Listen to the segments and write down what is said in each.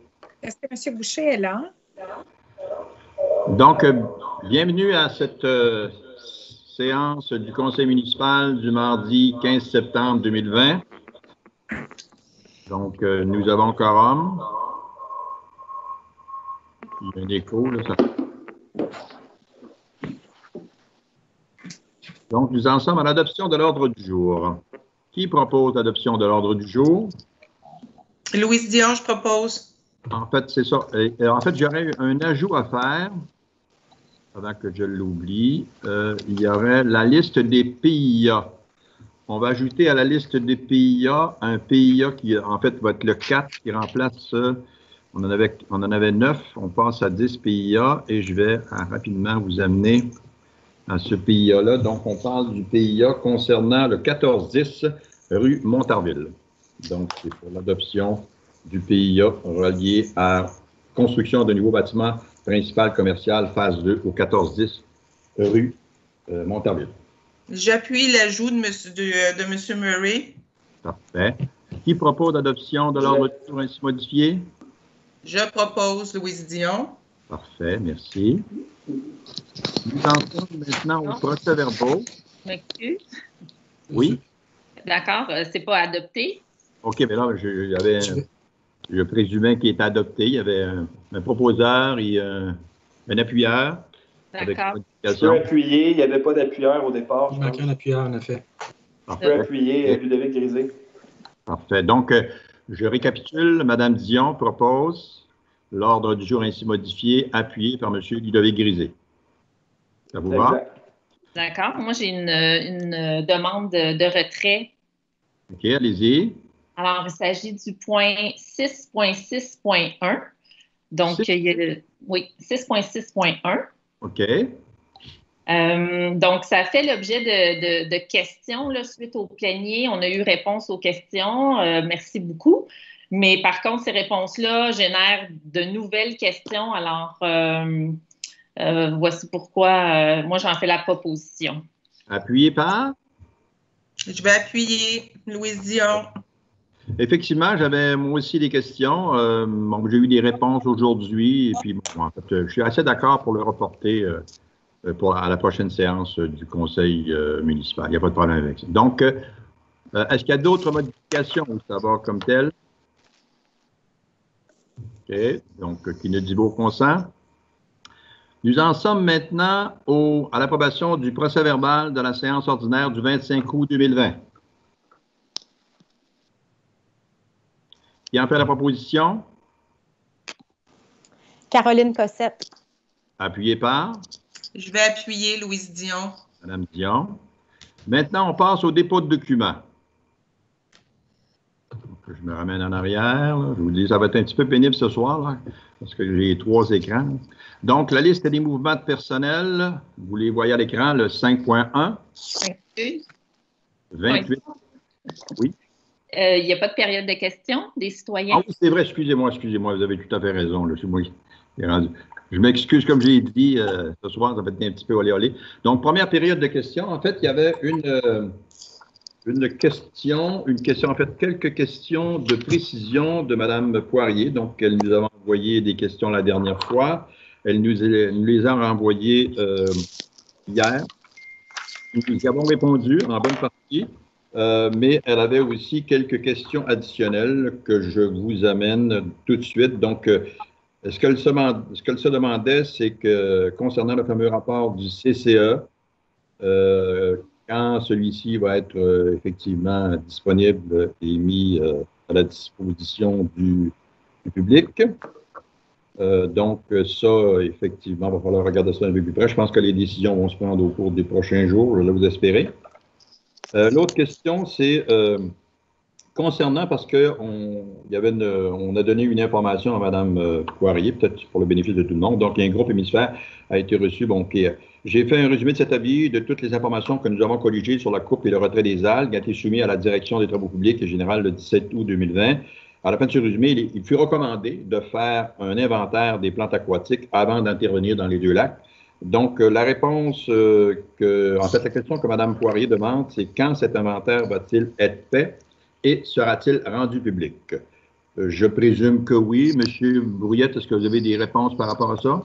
Est-ce que M. Boucher est là? Donc, bienvenue à cette séance du Conseil municipal du mardi 15 septembre 2020. Donc, nous avons quorum. Il y a un écho, là, ça... Donc, nous en sommes à l'adoption de l'ordre du jour. Qui propose l'adoption de l'ordre du jour? Louise Dion, je propose. En fait, c'est ça. En fait, j'aurais un ajout à faire, avant que je l'oublie. Il y aurait la liste des PIA. On va ajouter à la liste des PIA un PIA qui, en fait, va être le 4 qui remplace... on en avait 9, on passe à 10 PIA et je vais rapidement vous amener à ce PIA-là. Donc, on parle du PIA concernant le 1410 rue Montarville. Donc, c'est pour l'adoption du PIA relié à construction de nouveaux bâtiments principal commercial phase 2 au 1410 rue Montarville. J'appuie l'ajout de M. Murray. Parfait. Qui propose l'adoption de l'ordre du jour ainsi modifié? Je propose Louise Dion. Parfait, merci. Nous en sommes maintenant au procès-verbaux. M'excuse. Oui. D'accord, c'est pas adopté. OK, mais là, je présumais qu'il était adopté. Il y avait un proposeur et un appuyeur. D'accord. Je peux appuyer. Il n'y avait pas d'appuyeur au départ. Il manquait un appuyeur, en effet. Je peux appuyer Ludovic Grisé. Parfait. Donc, je récapitule. Mme Dion propose l'ordre du jour ainsi modifié, appuyé par M. Ludovic Grisé. Ça vous va? D'accord. Moi, j'ai une demande de retrait. OK, allez-y. Alors, il s'agit du point 6.6.1. Donc, oui, 6.6.1. OK. Donc, ça fait l'objet de questions là, suite au plénier. On a eu réponse aux questions. Merci beaucoup. Mais par contre, ces réponses-là génèrent de nouvelles questions. Alors, voici pourquoi moi, j'en fais la proposition. Appuyé par? Je vais appuyer Louise Dion. Effectivement, j'avais moi aussi des questions. Bon, j'ai eu des réponses aujourd'hui. Et puis, bon, en fait, je suis assez d'accord pour le reporter à la prochaine séance du Conseil municipal. Il n'y a pas de problème avec ça. Donc, est-ce qu'il y a d'autres modifications ou ça va comme tel? OK. Donc, qui ne dit pas au consent. Nous en sommes maintenant à l'approbation du procès-verbal de la séance ordinaire du 25 août 2020. Qui en fait la proposition? Caroline Cossette. Appuyé par? Je vais appuyer Louise Dion. Madame Dion. Maintenant, on passe au dépôt de documents. Donc, je me ramène en arrière. Là. Je vous dis, ça va être un petit peu pénible ce soir, là, parce que j'ai 3 écrans. Donc, la liste des mouvements de personnel, vous les voyez à l'écran, le 5.1. 28. Oui. Il n'y a pas de période de questions des citoyens? Ah oui, c'est vrai, excusez-moi, vous avez tout à fait raison. Là, c'est moi qui ai rendu. Je m'excuse, comme j'ai dit, ce soir, ça va être un petit peu olé-olé. Donc, première période de questions, en fait, il y avait une question, en fait, quelques questions de précision de Mme Poirier. Donc, elle nous a envoyé des questions la dernière fois. Elle nous les a renvoyées hier. Nous y avons répondu en bonne partie. Mais elle avait aussi quelques questions additionnelles que je vous amène tout de suite. Donc, ce qu'elle se demandait, c'est que concernant le fameux rapport du CCE, quand celui-ci va être effectivement disponible et mis à la disposition du public. Donc, ça, effectivement, il va falloir regarder ça un peu plus près. Je pense que les décisions vont se prendre au cours des prochains jours, là, vous espérez. L'autre question, c'est concernant, parce qu'on a donné une information à Mme Poirier, peut-être pour le bénéfice de tout le monde. Donc, un groupe hémisphère a été reçu. Bon, j'ai fait un résumé de cet avis de toutes les informations que nous avons colligées sur la coupe et le retrait des algues, qui a été soumis à la Direction des travaux publics et générale le 17 août 2020. À la fin de ce résumé, il fut recommandé de faire un inventaire des plantes aquatiques avant d'intervenir dans les 2 lacs. Donc, la réponse en fait, la question que Mme Poirier demande, c'est quand cet inventaire va-t-il être fait et sera-t-il rendu public? Je présume que oui. Monsieur Brouillette, est-ce que vous avez des réponses par rapport à ça?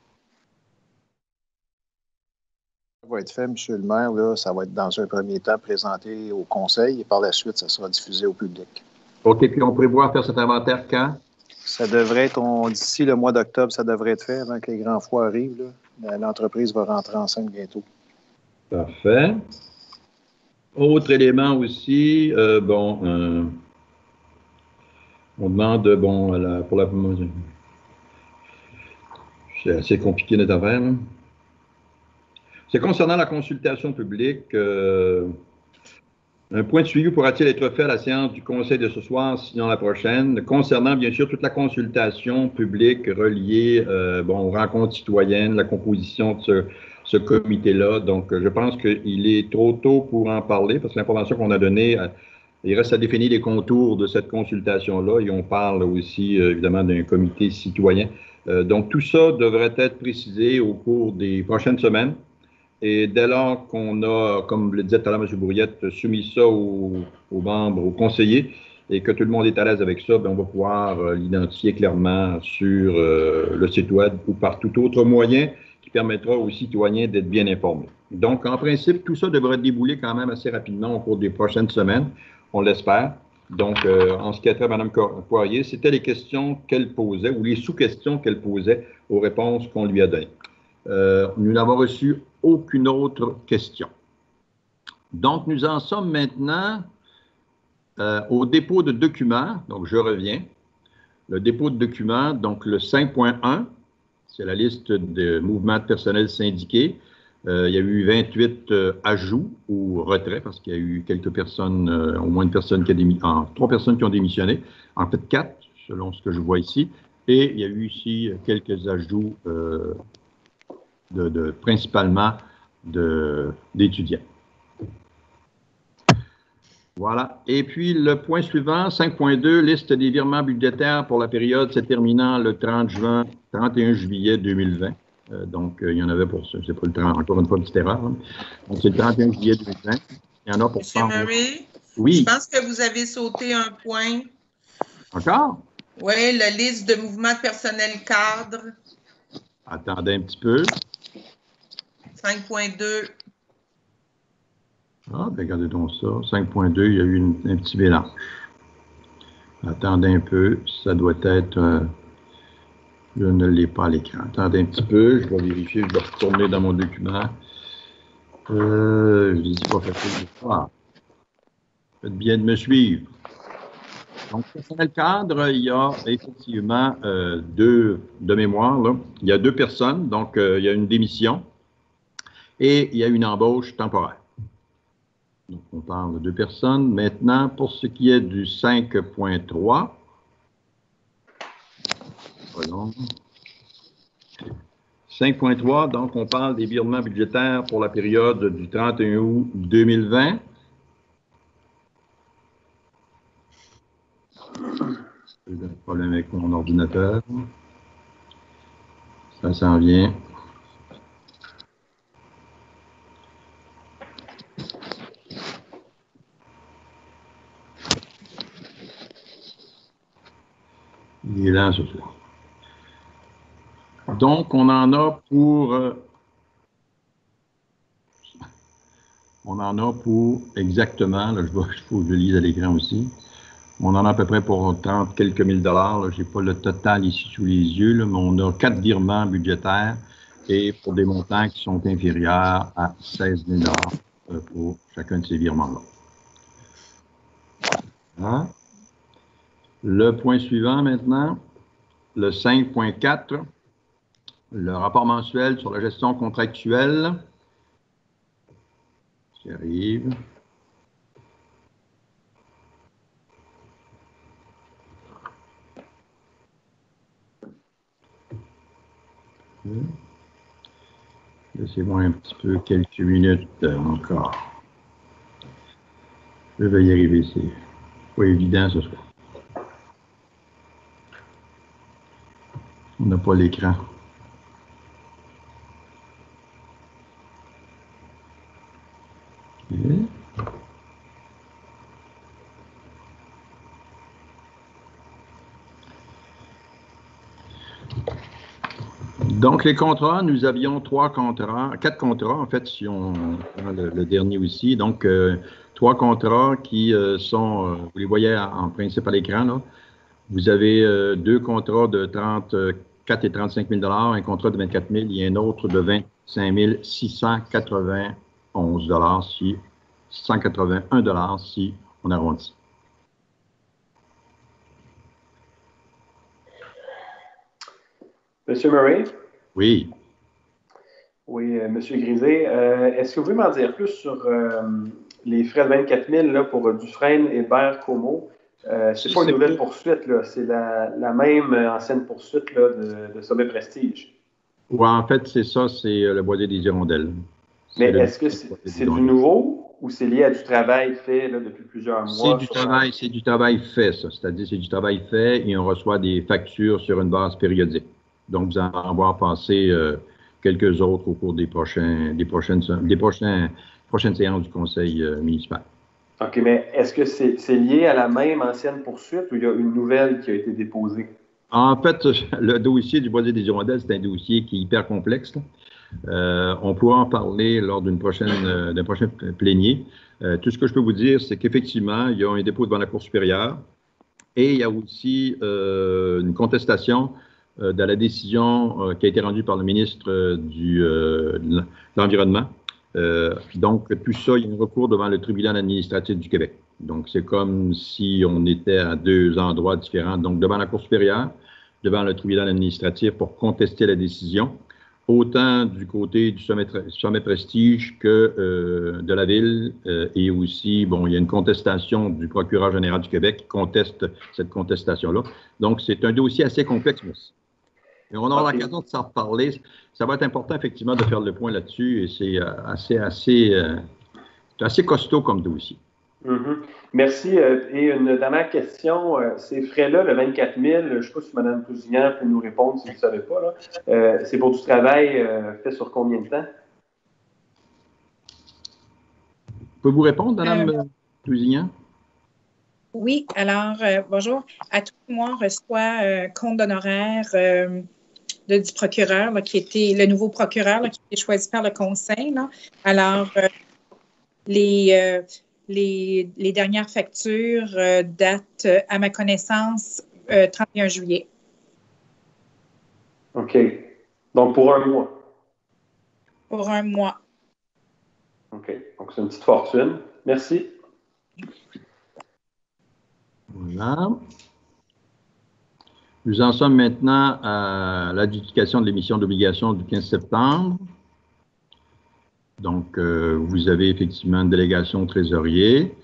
Ça va être fait, M. le maire. Là, ça va être dans un premier temps présenté au conseil et par la suite, ça sera diffusé au public. OK. Puis on prévoit faire cet inventaire quand? Ça devrait être, d'ici le mois d'octobre, ça devrait être fait avant que les grands froids arrivent. L'entreprise va rentrer en scène bientôt. Parfait. Autre élément aussi, on demande, pour la... C'est assez compliqué notre affaire, là. C'est concernant la consultation publique. Un point de suivi pourra-t-il être fait à la séance du Conseil de ce soir, sinon la prochaine, concernant bien sûr toute la consultation publique reliée aux rencontres citoyennes, la composition de ce comité-là. Donc, je pense qu'il est trop tôt pour en parler parce que l'information qu'on a donnée, il reste à définir les contours de cette consultation-là et on parle aussi évidemment d'un comité citoyen. Donc, tout ça devrait être précisé au cours des prochaines semaines. Et dès lors qu'on a, comme le disait tout à l'heure M. Brouillette, soumis ça aux membres, aux conseillers, et que tout le monde est à l'aise avec ça, on va pouvoir l'identifier clairement sur le site web ou par tout autre moyen qui permettra aux citoyens d'être bien informés. Donc, en principe, tout ça devrait débouler quand même assez rapidement au cours des prochaines semaines, on l'espère. Donc, en ce qui a trait à Mme Poirier, c'était les questions qu'elle posait ou les sous-questions qu'elle posait aux réponses qu'on lui a données. Nous n'avons reçu aucune autre question. Donc, nous en sommes maintenant au dépôt de documents. Donc, je reviens. Le dépôt de documents, donc le 5.1, c'est la liste de mouvements de personnel syndiqués. Il y a eu 28 ajouts ou retraits parce qu'il y a eu quelques personnes, au moins une personne qui a démissionné, 3 personnes qui ont démissionné, en fait 4, selon ce que je vois ici. Et il y a eu ici quelques ajouts principalement d'étudiants. Voilà. Et puis, le point suivant, 5.2, liste des virements budgétaires pour la période se terminant le 31 juillet 2020. Donc, il y en avait pour ça. C'est pas le 30, encore une fois, petite erreur. Hein. Donc, c'est le 31 juillet 2020. Il y en a pour M. Murray, oui. Je pense que vous avez sauté un point. Encore? Oui, la liste de mouvements de personnel cadre. Attendez un petit peu. 5.2. Ah, bien, regardez donc ça. 5.2, il y a eu un petit mélange. Attendez un peu. Ça doit être... je ne l'ai pas à l'écran. Attendez un petit peu. Je vais vérifier. Je vais retourner dans mon document. Je ne dis pas facile. Ah. Faites bien de me suivre. Donc, personnel cadre, il y a effectivement 2 de mémoire. Là. Il y a 2 personnes. Donc, il y a une démission et il y a une embauche temporaire. Donc, on parle de 2 personnes. Maintenant, pour ce qui est du 5.3, voyons. 5.3, donc on parle des virements budgétaires pour la période du 31 août 2020. J'ai un problème avec mon ordinateur. Ça s'en vient. Il est lent ce soir. Donc, on en a pour exactement, là, il faut que je lise à l'écran aussi, on en a à peu près pour 30 quelques mille dollars. Je n'ai pas le total ici sous les yeux, là, mais on a 4 virements budgétaires et pour des montants qui sont inférieurs à 16 000 dollars pour chacun de ces virements-là. Voilà. Le point suivant maintenant, le 5.4, le rapport mensuel sur la gestion contractuelle. Qui arrive. Laissez-moi un petit peu, quelques minutes encore. Je vais y arriver, c'est pas évident ce soir. On n'a pas l'écran. Okay. Donc, les contrats, nous avions quatre contrats, en fait, si on prend le dernier aussi. Donc, 3 contrats qui sont, vous les voyez en principe à l'écran, là. Vous avez 2 contrats de 34 et 35 000 un contrat de 24 000 et un autre de 25 691 si 181 si on arrondit. Monsieur Murray? Oui. Oui, Monsieur Grisé. Est-ce que vous pouvez m'en dire plus sur les frais de 24 000 là, pour Dufresne et Berg-Como? C'est pas une nouvelle poursuite, là. C'est la même ancienne poursuite là, de Sommet Prestige. Oui, en fait, c'est ça, c'est le Boisé des Hirondelles. Mais est-ce que c'est du nouveau ou c'est lié à du travail fait là, depuis plusieurs mois? C'est du travail fait, ça. C'est-à-dire c'est du travail fait et on reçoit des factures sur une base périodique. Donc, vous allez en voir passer quelques autres au cours des prochaines séances du conseil municipal. OK, mais est-ce que c'est lié à la même ancienne poursuite ou il y a une nouvelle qui a été déposée? En fait, le dossier du Boisé des Hirondelles, c'est un dossier qui est hyper complexe. On pourra en parler lors d'un prochain plénier. Tout ce que je peux vous dire, c'est qu'effectivement, il y a un dépôt devant la Cour supérieure et il y a aussi une contestation de la décision qui a été rendue par le ministre de l'Environnement. Donc, tout ça, il y a un recours devant le tribunal administratif du Québec. Donc, c'est comme si on était à 2 endroits différents. Donc, devant la Cour supérieure, devant le tribunal administratif pour contester la décision, autant du côté du sommet Prestige que de la Ville. Et aussi, bon, il y a une contestation du procureur général du Québec qui conteste cette contestation-là. Donc, c'est un dossier assez complexe, merci. Et on aura l'occasion de s'en reparler. Ça va être important, effectivement, de faire le point là-dessus. Et c'est assez costaud comme dossier. Mm-hmm. Merci. Et une dernière question. Ces frais-là, le 24 000, je ne sais pas si Mme Tousignan peut nous répondre si vous ne savez pas. Là. C'est pour du travail fait sur combien de temps? Pouvez-vous répondre, Mme Tousignan? Oui, alors, bonjour. À tous les mois, on reçoit compte d'honoraires du procureur, là, qui était le nouveau procureur là, qui a été choisi par le conseil. Là. Alors, les dernières factures datent, à ma connaissance, 31 juillet. OK. Donc, pour un mois? Pour un mois. OK. Donc, c'est une petite fortune. Merci. Voilà. Nous en sommes maintenant à l'adjudication de l'émission d'obligation du 15 septembre. Donc, vous avez effectivement une délégation trésorier.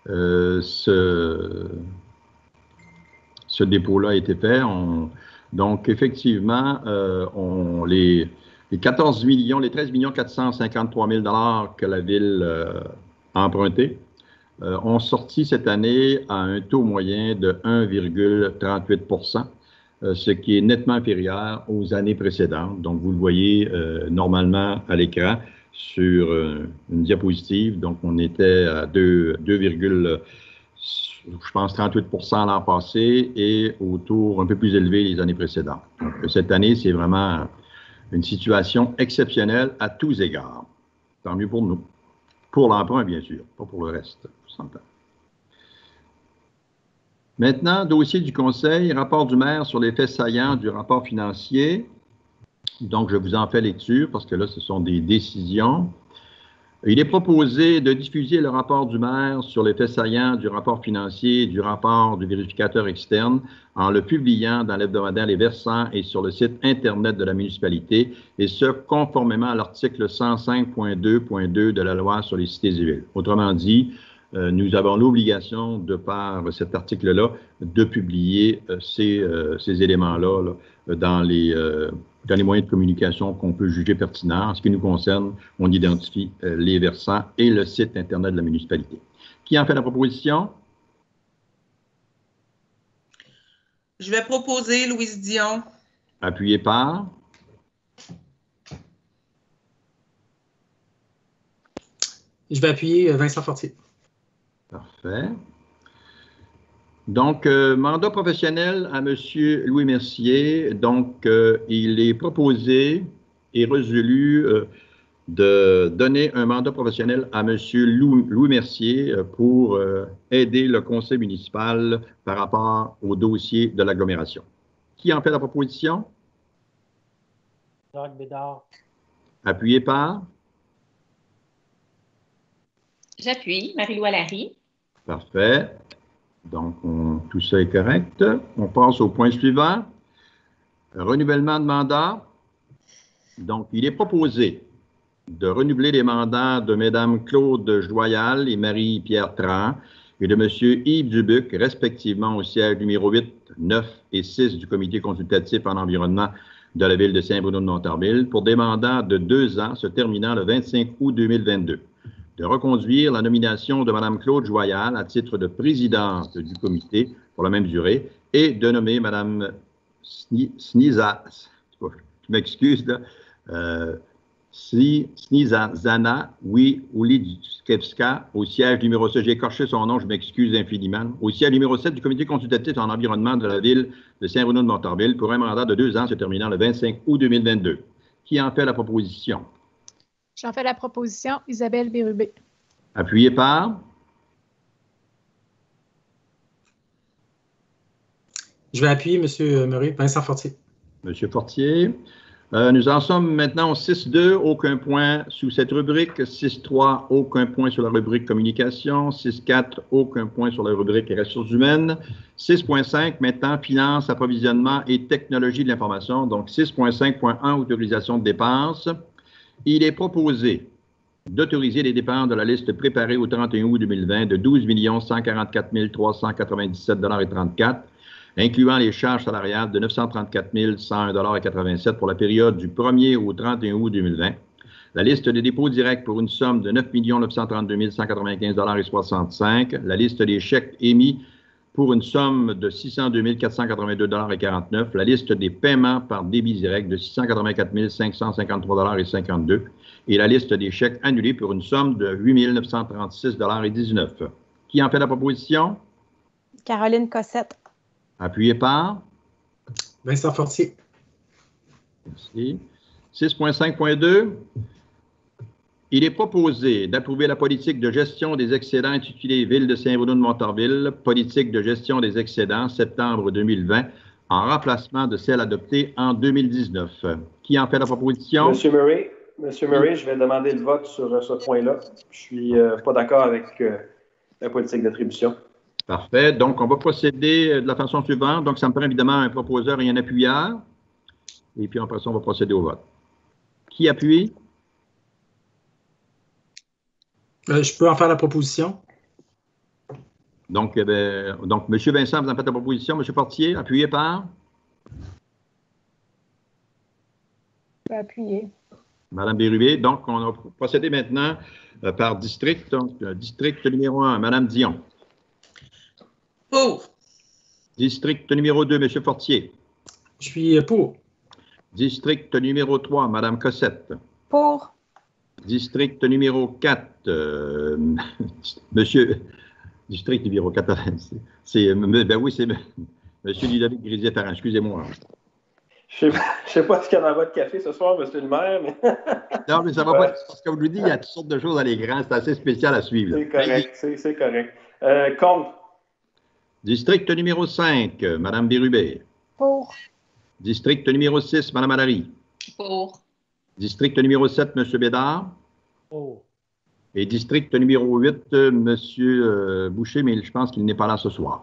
Ce dépôt-là a été fait. Donc, effectivement, les 13 453 000 $ que la Ville a emprunté ont sorti cette année à un taux moyen de 1,38 %, ce qui est nettement inférieur aux années précédentes. Donc, vous le voyez normalement à l'écran sur une diapositive. Donc, on était à 38 % l'an passé et au taux un peu plus élevé les années précédentes. Donc, cette année, c'est vraiment une situation exceptionnelle à tous égards. Tant mieux pour nous. Pour l'emprunt, bien sûr, pas pour le reste. Maintenant, dossier du Conseil, rapport du maire sur les faits saillants du rapport financier. Donc, je vous en fais lecture parce que là, ce sont des décisions. Il est proposé de diffuser le rapport du maire sur les faits saillants du rapport financier et du rapport du vérificateur externe en le publiant dans l'hebdomadaire Les Versants et sur le site Internet de la municipalité, et ce, conformément à l'article 105.2.2 de la loi sur les cités et villes. Autrement dit, nous avons l'obligation, de par cet article-là, de publier ces éléments-là là, dans les moyens de communication qu'on peut juger pertinents. En ce qui nous concerne, on identifie les versants et le site Internet de la municipalité. Qui en fait la proposition? Je vais proposer Louise Dion. Appuyé par? Je vais appuyer Vincent Fortier. Parfait. Donc, mandat professionnel à M. Louis Mercier. Donc, il est proposé et résolu de donner un mandat professionnel à M. Louis Mercier pour aider le conseil municipal par rapport au dossier de l'agglomération. Qui en fait la proposition? Jacques Bédard. Appuyé par? J'appuie. Marie-Lou Allary. Parfait. Donc, tout ça est correct. On passe au point suivant. Renouvellement de mandat. Donc, il est proposé de renouveler les mandats de Mme Claude Joyal et Marie-Pierre Tran et de M. Yves Dubuc, respectivement au siège numéro 8, 9 et 6 du Comité consultatif en environnement de la Ville de Saint-Bruno-de-Montarville pour des mandats de 2 ans se terminant le 25 août 2022. De reconduire la nomination de Mme Claude Joyal à titre de présidente du comité pour la même durée et de nommer Mme Sniza, je m'excuse, Snizana Ulickevska au siège numéro 7, j'ai écorché son nom, je m'excuse infiniment, au siège numéro 7 du comité consultatif en environnement de la Ville de Saint-Bruno-de-Montarville pour un mandat de 2 ans se terminant le 25 août 2022. Qui en fait la proposition? J'en fais la proposition, Isabelle Bérubé. Appuyé par? Je vais appuyer M. Murray. Vincent Fortier. M. Fortier. Nous en sommes maintenant au 6.2, aucun point sous cette rubrique. 6.3, aucun point sur la rubrique communication. 6.4, aucun point sur la rubrique ressources humaines. 6.5, maintenant, finances, approvisionnement et technologie de l'information. Donc, 6.5.1, autorisation de dépenses. Il est proposé d'autoriser les dépenses de la liste préparée au 31 août 2020 de 12 144 397,34 $, incluant les charges salariales de 934 101,87 $ pour la période du 1er au 31 août 2020. La liste des dépôts directs pour une somme de 9 932 195,65 $. La liste des chèques émis pour une somme de 602 482,49 $. La liste des paiements par débit direct de 684 553,52 $ et la liste des chèques annulés pour une somme de 8 936,19 $. Qui en fait la proposition? Caroline Cossette. Appuyé par? Vincent Fortier. Merci. 6.5.2. Il est proposé d'approuver la politique de gestion des excédents intitulée Ville de Saint-Bruno-de-Montarville, politique de gestion des excédents, septembre 2020, en remplacement de celle adoptée en 2019. Qui en fait la proposition? Monsieur Murray, je vais demander le vote sur ce point-là. Je suis pas d'accord avec la politique d'attribution. Parfait. Donc, on va procéder de la façon suivante. Donc, ça me prend évidemment un proposeur et un appuyeur. Et puis, après ça, on va procéder au vote. Qui appuie? Je peux en faire la proposition. Donc, M. Vincent, vous en faites la proposition. M. Fortier, appuyé par? Je peux appuyer. Mme Bérubé. Donc, on va procéder maintenant par district. Donc, district numéro 1, Mme Dion. Pour. District numéro 2, M. Fortier. Je suis pour. District numéro 3, Mme Cossette. Pour. District numéro 4, Monsieur. District numéro 4, c'est M. Ludovic Grisier-Ferrand. Excusez-moi. Je ne sais pas ce qu'il y a dans votre café ce soir, M. le maire, mais... Non, mais ça va pas. Parce que, comme je vous dis, il y a toutes sortes de choses à l'écran. C'est assez spécial à suivre. C'est correct, c'est correct. Compte. District numéro 5, Mme Bérubé. Pour. District numéro 6, Mme Allary. Pour. District numéro 7, M. Bédard. Pour. Et district numéro 8, M. Boucher, mais je pense qu'il n'est pas là ce soir.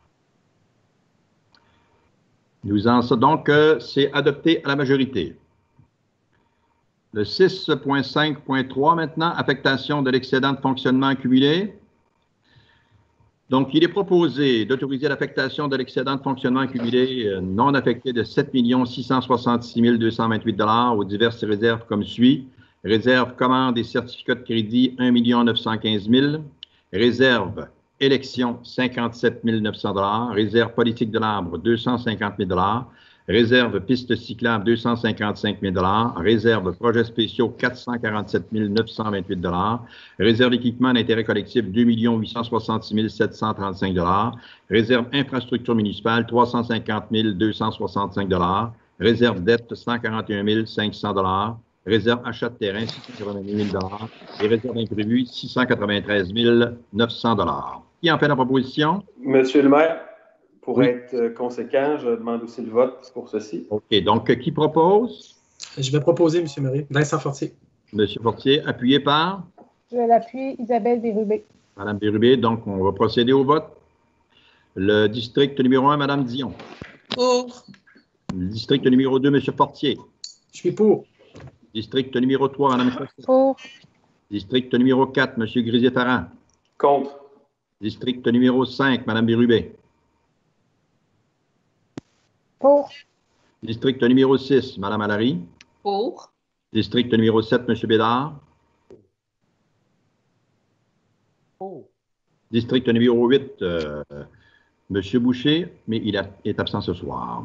Donc, c'est adopté à la majorité. Le 6.5.3 maintenant, affectation de l'excédent de fonctionnement accumulé. Donc, il est proposé d'autoriser l'affectation de l'excédent de fonctionnement accumulé non affecté de 7 666 228 $ aux diverses réserves comme suit. Réserve commande et certificats de crédit, 1 915 000 $. Réserve élection, 57 900 $. Réserve politique de l'arbre, 250 000 $. Réserve piste cyclable, 255 000 Réserve projets spéciaux, 447 928 Réserve équipement d'intérêt collectif, 2 866 735 Réserve infrastructure municipale, 350 265 Réserve dette, 141 500 Réserve achat de terrain, 688 000 et réserve imprévue, 693 900 Qui en fait la proposition? Monsieur le maire, pour Oui. être conséquent, je demande aussi le vote pour ceci. OK. Donc, qui propose? Je vais proposer, M. Murray. Vincent Fortier. M. Fortier, appuyé par Je vais l'appuyer, Isabelle Bérubé. Mme Bérubé. Donc, on va procéder au vote. Le district numéro 1, Mme Dion. Pour. Le district numéro 2, M. Fortier. Je suis pour. District numéro 3, Mme Cossette. Pour. District numéro 4, M. Grisier-Tarrant. Contre. District numéro 5, Mme Bérubé. Pour. District numéro 6, Mme Allary. Pour. District numéro 7, M. Bédard. Pour. District numéro 8, M. Boucher, mais il est absent ce soir.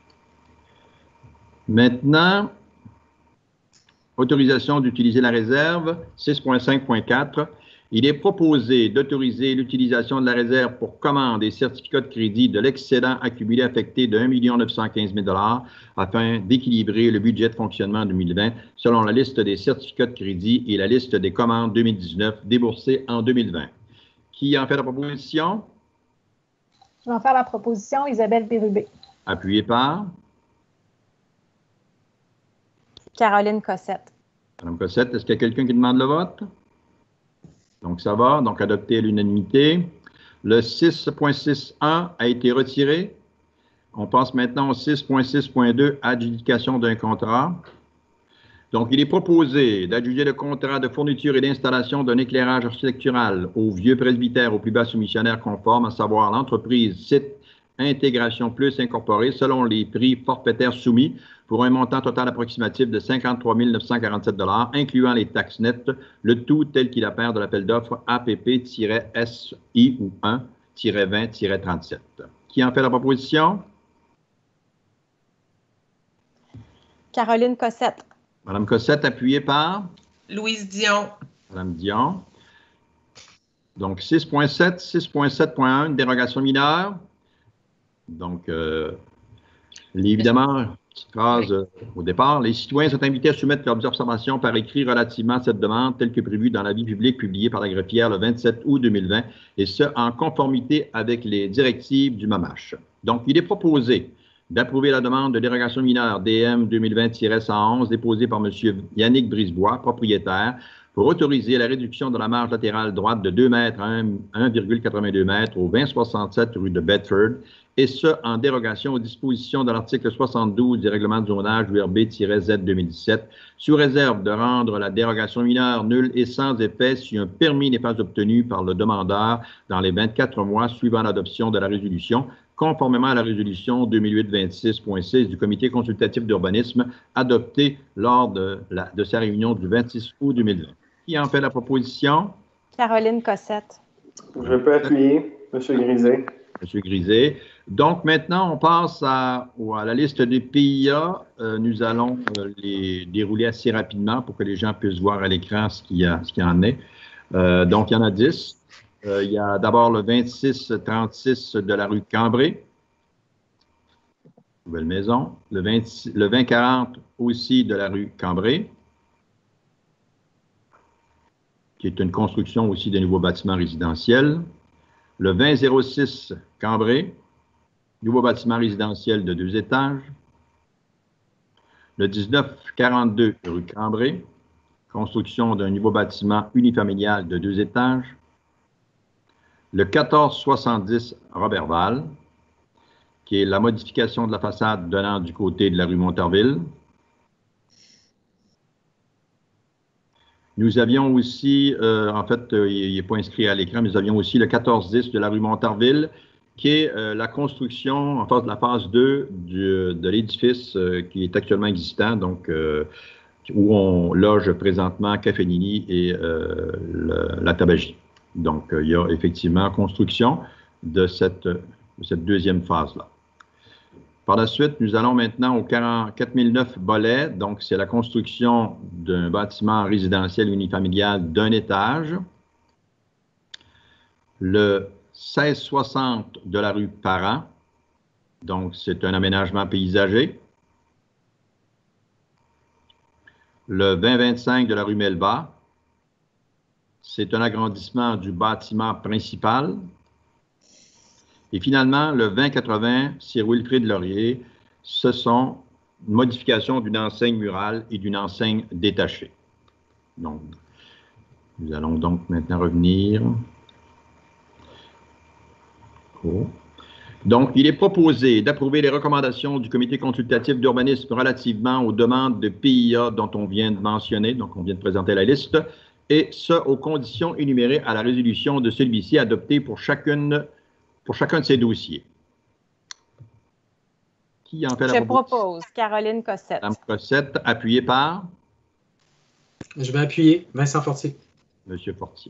Maintenant, autorisation d'utiliser la réserve, 6.5.4. Il est proposé d'autoriser l'utilisation de la réserve pour commande et certificats de crédit de l'excédent accumulé affecté de 1 915 000 afin d'équilibrer le budget de fonctionnement 2020 selon la liste des certificats de crédit et la liste des commandes 2019 déboursées en 2020. Qui en fait la proposition? Je vais en faire la proposition, Isabelle Bérubé. Appuyé par Caroline Cossette. Mme Cossette. Est-ce qu'il y a quelqu'un qui demande le vote? Donc, ça va. Donc, adopté à l'unanimité. Le 6.6.1 a été retiré. On passe maintenant au 6.6.2, adjudication d'un contrat. Donc, il est proposé d'adjuger le contrat de fourniture et d'installation d'un éclairage architectural au vieux presbytère au plus bas soumissionnaire conforme, à savoir l'entreprise Site Intégration Plus Incorporée, selon les prix forfaitaires soumis, pour un montant total approximatif de 53 947 incluant les taxes nettes, le tout tel qu'il apparaît de l'appel d'offres APP-SI ou 1-20-37. Qui en fait la proposition? Caroline Cossette. Mme Cossette, appuyée par Louise Dion. Mme Dion. Donc, 6.7, 6.7.1, une dérogation mineure. Donc, évidemment, petite phrase au départ, les citoyens sont invités à soumettre leurs observations par écrit relativement à cette demande, telle que prévue dans l'avis public publié par la greffière le 27 août 2020, et ce, en conformité avec les directives du MAMACH. Donc, il est proposé d'approuver la demande de dérogation mineure DM 2020-111 déposée par M. Yannick Brisebois, propriétaire, pour autoriser la réduction de la marge latérale droite de 2 mètres à 1,82 mètres au 2067 rue de Bedford, et ce, en dérogation aux dispositions de l'article 72 du règlement de zonage URB-Z 2017, sous réserve de rendre la dérogation mineure nulle et sans effet si un permis n'est pas obtenu par le demandeur dans les 24 mois suivant l'adoption de la résolution, conformément à la résolution 2008-26.6 du Comité consultatif d'urbanisme adoptée lors de sa réunion du 26 août 2020. Qui en fait la proposition? Caroline Cossette. Je peux appuyer, M. Grisé. M. Grisé. Donc, maintenant, on passe à la liste des PIA. Nous allons les dérouler assez rapidement pour que les gens puissent voir à l'écran ce qu'il y en est. Donc, il y en a 10. Il y a d'abord le 2636 de la rue Cambrai, nouvelle maison. Le 2040 aussi de la rue Cambrai, qui est une construction aussi de nouveaux bâtiments résidentiels. Le 2006 Cambrai, nouveau bâtiment résidentiel de 2 étages. Le 1942 rue Cambrai, construction d'un nouveau bâtiment unifamilial de 2 étages. Le 1470 Roberval, qui est la modification de la façade donnant du côté de la rue Monterville. Nous avions aussi, en fait, il n'est pas inscrit à l'écran, mais nous avions aussi le 1410 de la rue Monterville, qui est la construction, en fait, de la phase 2 de l'édifice qui est actuellement existant, donc où on loge présentement Café Nini et la tabagie. Donc, il y a effectivement construction de cette deuxième phase-là. Par la suite, nous allons maintenant au 4009 Bollais. Donc, c'est la construction d'un bâtiment résidentiel unifamilial d'un étage. Le 1660 de la rue Parent. Donc, c'est un aménagement paysager. Le 2025 de la rue Melba. C'est un agrandissement du bâtiment principal. Et finalement, le 2080, Sir Wilfrid Laurier, ce sont une modification d'une enseigne murale et d'une enseigne détachée. Donc, nous allons donc maintenant revenir. Oh. Donc, il est proposé d'approuver les recommandations du Comité consultatif d'urbanisme relativement aux demandes de PIA dont on vient de mentionner, donc on vient de présenter la liste, et ce, aux conditions énumérées à la résolution de celui-ci adoptée pour chacun de ces dossiers. Qui en fait la proposition? Je propose Caroline Cossette. Madame Cossette, appuyée par? Je vais appuyer. Vincent Fortier. Monsieur Fortier.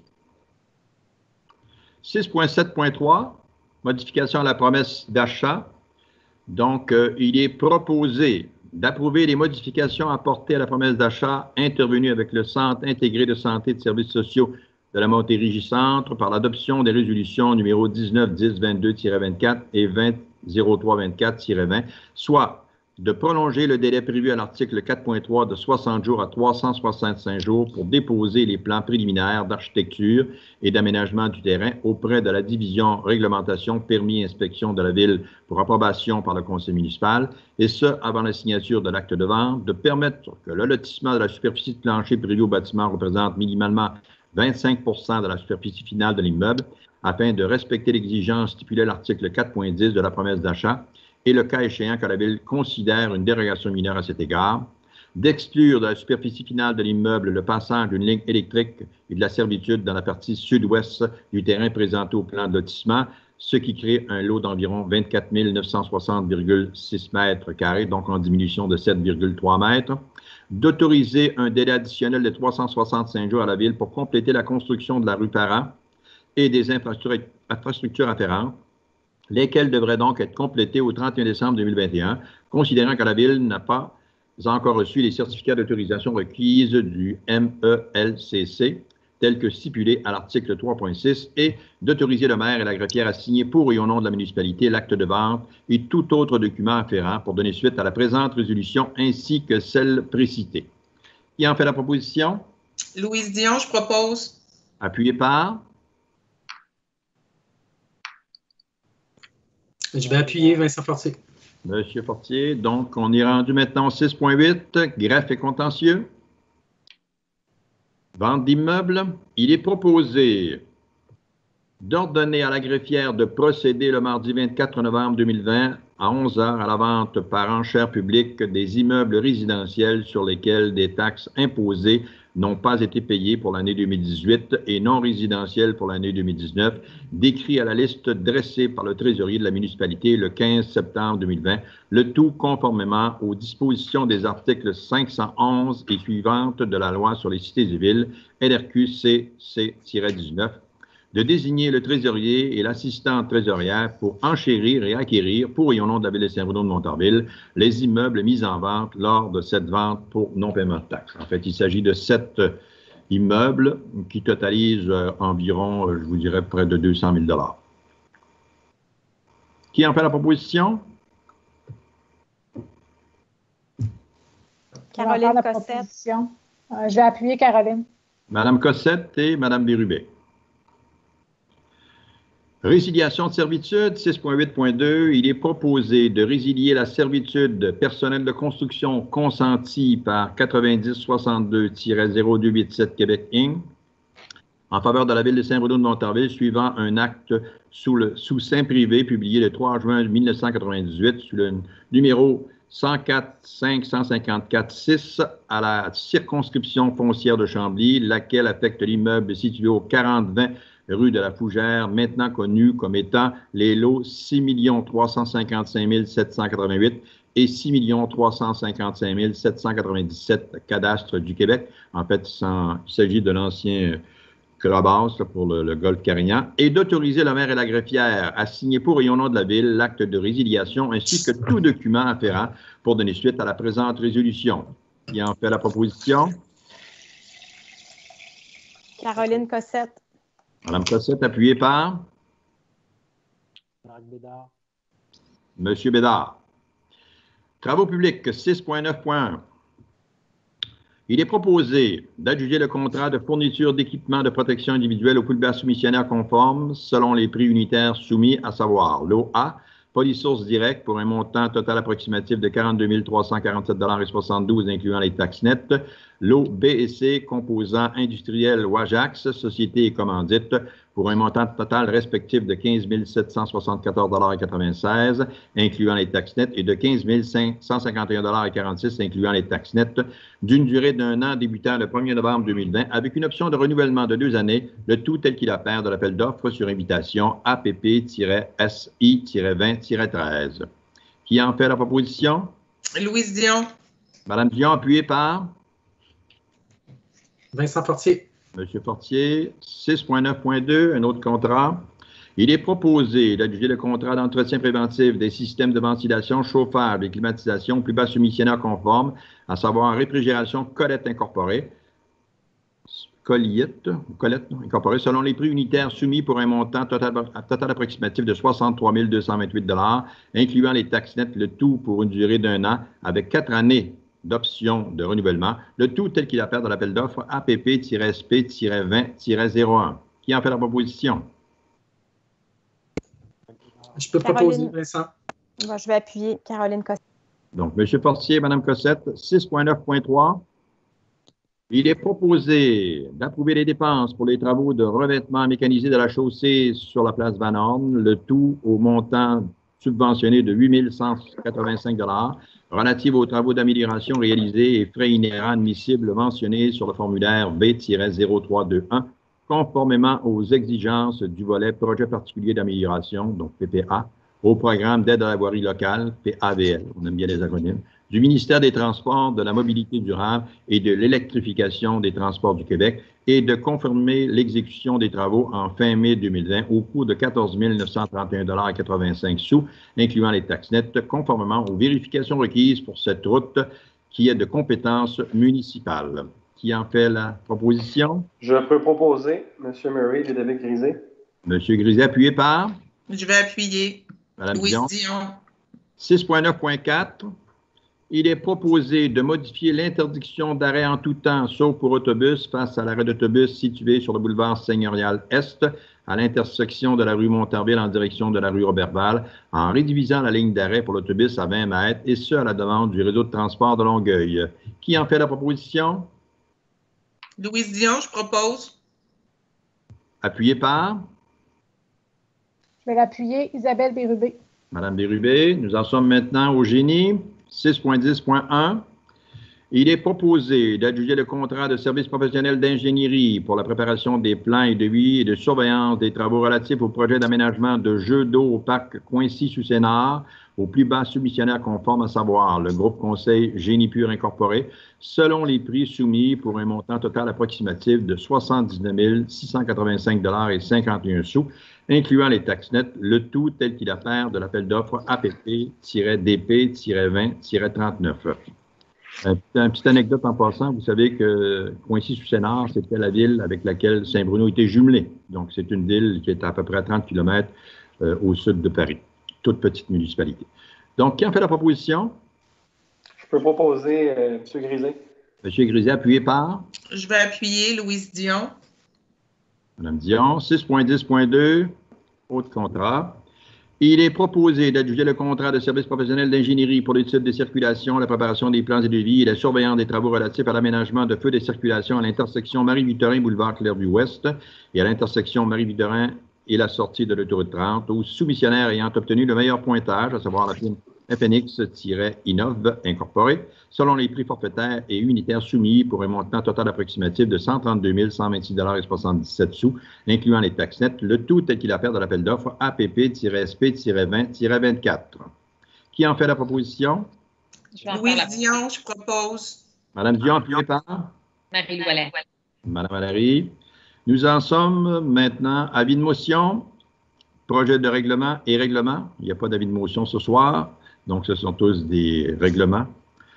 6.7.3, modification à la promesse d'achat. Donc, il est proposé d'approuver les modifications apportées à la promesse d'achat intervenues avec le Centre intégré de santé et de services sociaux de la Montérégie-Centre par l'adoption des résolutions numéro 19-10-22-24 et 20-03-24-20, soit de prolonger le délai prévu à l'article 4.3 de 60 jours à 365 jours pour déposer les plans préliminaires d'architecture et d'aménagement du terrain auprès de la division réglementation permis et inspection de la Ville pour approbation par le conseil municipal, et ce, avant la signature de l'acte de vente, de permettre que le lotissement de la superficie de plancher prévu au bâtiment représente minimalement 25 de la superficie finale de l'immeuble, afin de respecter l'exigence stipulée à l'article 4.10 de la promesse d'achat, et le cas échéant que la Ville considère une dérogation mineure à cet égard, d'exclure de la superficie finale de l'immeuble le passage d'une ligne électrique et de la servitude dans la partie sud-ouest du terrain présenté au plan de lotissement, ce qui crée un lot d'environ 24 960,6 mètres carrés, donc en diminution de 7,3 mètres, d'autoriser un délai additionnel de 365 jours à la Ville pour compléter la construction de la rue Parent et des infrastructures afférentes, lesquelles devraient donc être complétées au 31 décembre 2021, considérant que la Ville n'a pas encore reçu les certificats d'autorisation requises du MELCC, tels que stipulés à l'article 3.6, et d'autoriser le maire et la greffière à signer pour et au nom de la municipalité l'acte de vente et tout autre document afférent pour donner suite à la présente résolution ainsi que celle précitée. Qui en fait la proposition? Louise Dion, je propose. Appuyé par? Je vais appuyer. Vincent Fortier. Monsieur Fortier. Donc, on est rendu maintenant au 6.8, greffe et contentieux. Vente d'immeubles. Il est proposé d'ordonner à la greffière de procéder le mardi 24 novembre 2020 à 11 h à la vente par enchère publique des immeubles résidentiels sur lesquels des taxes imposées n'ont pas été payées pour l'année 2018 et non résidentielles pour l'année 2019, décrit à la liste dressée par le trésorier de la municipalité le 15 septembre 2020, le tout conformément aux dispositions des articles 511 et suivantes de la loi sur les cités et villes, LRQ CC-19, de désigner le trésorier et l'assistante trésorière pour enchérir et acquérir, pour et au nom de la Ville de Saint-Bruno de Montarville, les immeubles mis en vente lors de cette vente pour non-paiement de taxes. En fait, il s'agit de 7 immeubles qui totalisent environ, je vous dirais, près de 200 000 $. Qui en fait la proposition? Caroline Cossette. Je vais appuyer Caroline. Madame Cossette et Madame Bérubé. Résiliation de servitude, 6.8.2, il est proposé de résilier la servitude personnelle de construction consentie par 9062-0287 Québec Inc. en faveur de la Ville de Saint-Bruno de Montarville suivant un acte sous seing privé publié le 3 juin 1998 sous le numéro 104-554-6 à la circonscription foncière de Chambly, laquelle affecte l'immeuble situé au 40-20 rue de la Fougère, maintenant connu comme étant les lots 6 355 788 et 6 355 797 cadastres du Québec. En fait, il s'agit de l'ancien Crabas pour le golfe Carignan, et d'autoriser le maire et la greffière à signer pour et au nom de la Ville l'acte de résiliation ainsi que tout document afférent pour donner suite à la présente résolution. Qui en fait la proposition? Caroline Cossette. Madame Cossette, appuyée par? Marc Bédard. Monsieur Bédard. Travaux publics 6.9.1. Il est proposé d'adjuger le contrat de fourniture d'équipements de protection individuelle aux plus bas soumissionnaires conformes selon les prix unitaires soumis, à savoir lot A, Polysource Direct pour un montant total approximatif de 42 347,72 $ incluant les taxes nettes. Lot B et C, composants industriels Wajax, société et commandite, pour un montant total respectif de 15 774,96 $ incluant les taxes nettes et de 15 151,46 $ incluant les taxes nettes, d'une durée d'1 an débutant le 1er novembre 2020 avec une option de renouvellement de 2 années, le tout tel qu'il apparaît de l'appel d'offres sur invitation APP-SI-20-13. Qui en fait la proposition? Louise Dion. Madame Dion, appuyée par? Vincent Fortier. Monsieur Fortier, 6.9.2, un autre contrat. Il est proposé d'adjuger le contrat d'entretien préventif des systèmes de ventilation chauffable et climatisation plus bas soumissionnaires conformes, à savoir réfrigération Colette Incorporée, Colette Incorporée, selon les prix unitaires soumis pour un montant total approximatif de 63 228 $, incluant les taxes nettes, le tout pour une durée d'1 an, avec 4 années d'option de renouvellement, le tout tel qu'il apparaît dans l'appel d'offres APP-SP-20-01. Qui en fait la proposition? Je peux proposer, Vincent. Bon, je vais appuyer Caroline Cossette. Donc, M. Fortier, Mme Cossette, 6.9.3. Il est proposé d'approuver les dépenses pour les travaux de revêtement mécanisé de la chaussée sur la place Van Horn, le tout au montant subventionné de 8 185 $ relative aux travaux d'amélioration réalisés et frais inhérents admissibles mentionnés sur le formulaire B-0321, conformément aux exigences du volet projet particulier d'amélioration, donc PPA, au programme d'aide à la voirie locale, PAVL, on aime bien les acronymes, du ministère des Transports, de la Mobilité durable et de l'électrification des transports du Québec, et de confirmer l'exécution des travaux en fin mai 2020 au coût de 14 931,85 $, incluant les taxes nettes, conformément aux vérifications requises pour cette route qui est de compétence municipale. Qui en fait la proposition? Je peux proposer, M. Murray et David Grisé. M. Grisé, appuyé par? Je vais appuyer. Mme Louise Dion. Dion. 6.9.4. Il est proposé de modifier l'interdiction d'arrêt en tout temps, sauf pour autobus, face à l'arrêt d'autobus situé sur le boulevard Seigneurial-Est, à l'intersection de la rue Montarville en direction de la rue Roberval, en rédivisant la ligne d'arrêt pour l'autobus à 20 mètres, et ce, à la demande du réseau de transport de Longueuil. Qui en fait la proposition? Louise Dion, je propose. Appuyé par? Je vais l'appuyer. Isabelle Bérubé. Madame Bérubé, nous en sommes maintenant au génie. 6.10.1. Il est proposé d'adjuger le contrat de service professionnel d'ingénierie pour la préparation des plans et devis et de surveillance des travaux relatifs au projet d'aménagement de jeux d'eau au parc Coincy-sous-Sénard au plus bas soumissionnaire conforme, à savoir le groupe Conseil Génie Pur Incorporé, selon les prix soumis pour un montant total approximatif de 79 685,51 $, incluant les taxes nettes, le tout tel qu'il apparaît de l'appel d'offres APP-DP-20-39. Une petite anecdote en passant, vous savez que Coincy-sous-Sénard, c'était la ville avec laquelle Saint-Bruno était jumelé. Donc, c'est une ville qui est à peu près à 30 km au sud de Paris. Toute petite municipalité. Donc, qui en fait la proposition? Je peux proposer M. Grisé. M. Grisé, appuyé par? Je vais appuyer Louise Dion. Mme Dion, 6.10.2, autre contrat. Il est proposé d'adjuger le contrat de service professionnel d'ingénierie pour l'étude des circulations, la préparation des plans et devis et la surveillance des travaux relatifs à l'aménagement de feux de circulation à l'intersection Marie-Victorin, boulevard Clairvue-Ouest et à l'intersection Marie-Victorin et la sortie de l'autoroute 30 aux soumissionnaires ayant obtenu le meilleur pointage, à savoir la firme FNX-Innov Incorporé, selon les prix forfaitaires et unitaires soumis pour un montant total approximatif de 132 126,77 $, incluant les taxes nettes, le tout tel qu'il apparaît dans l'appel d'offres APP-SP-20-24. Qui en fait la proposition? Louise Dion, je propose. Madame Dion, appuyée par? Marie Ouellet. Madame Valérie. Nous en sommes maintenant à avis de motion, projet de règlement et règlement. Il n'y a pas d'avis de motion ce soir, donc ce sont tous des règlements.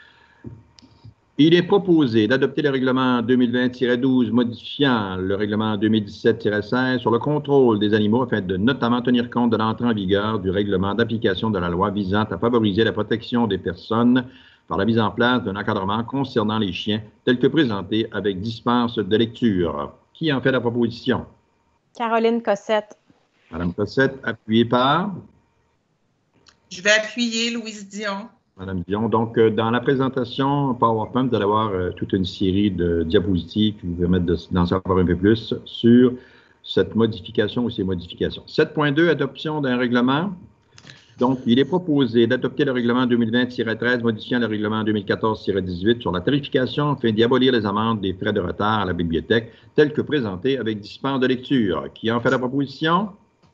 Il est proposé d'adopter le règlement 2020-12 modifiant le règlement 2017-16 sur le contrôle des animaux afin de notamment tenir compte de l'entrée en vigueur du règlement d'application de la loi visant à favoriser la protection des personnes par la mise en place d'un encadrement concernant les chiens tel que présenté avec dispense de lecture. Qui en fait la proposition? Caroline Cossette. Madame Cossette, appuyée par? Je vais appuyer Louise Dion. Madame Dion. Donc, dans la présentation PowerPoint, vous allez avoir toute une série de diapositives qui vous permettent d'en savoir un peu plus sur cette modification ou ces modifications. 7.2, adoption d'un règlement. Donc, il est proposé d'adopter le règlement 2020-13 modifiant le règlement 2014-18 sur la tarification afin d'y abolir les amendes des frais de retard à la bibliothèque tel que présenté avec dispense de lecture. Qui en fait la proposition?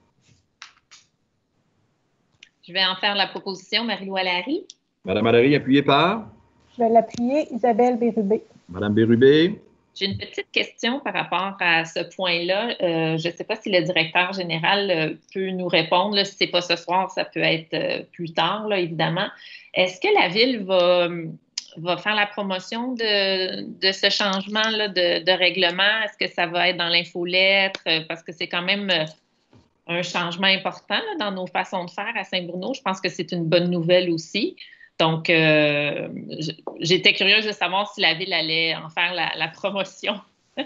Je vais en faire la proposition, Marie-Lou Allary. Madame Allary, appuyée par? Je vais l'appuyer, Isabelle Bérubé. Madame Bérubé. J'ai une petite question par rapport à ce point-là. Je ne sais pas si le directeur général peut nous répondre. Là, si ce n'est pas ce soir, ça peut être plus tard, là, évidemment. Est-ce que la Ville va faire la promotion de ce changement-là de règlement? Est-ce que ça va être dans l'infolettre? Parce que c'est quand même un changement important là, dans nos façons de faire à Saint-Bruno. Je pense que c'est une bonne nouvelle aussi. Donc, j'étais curieuse de savoir si la Ville allait en faire la promotion.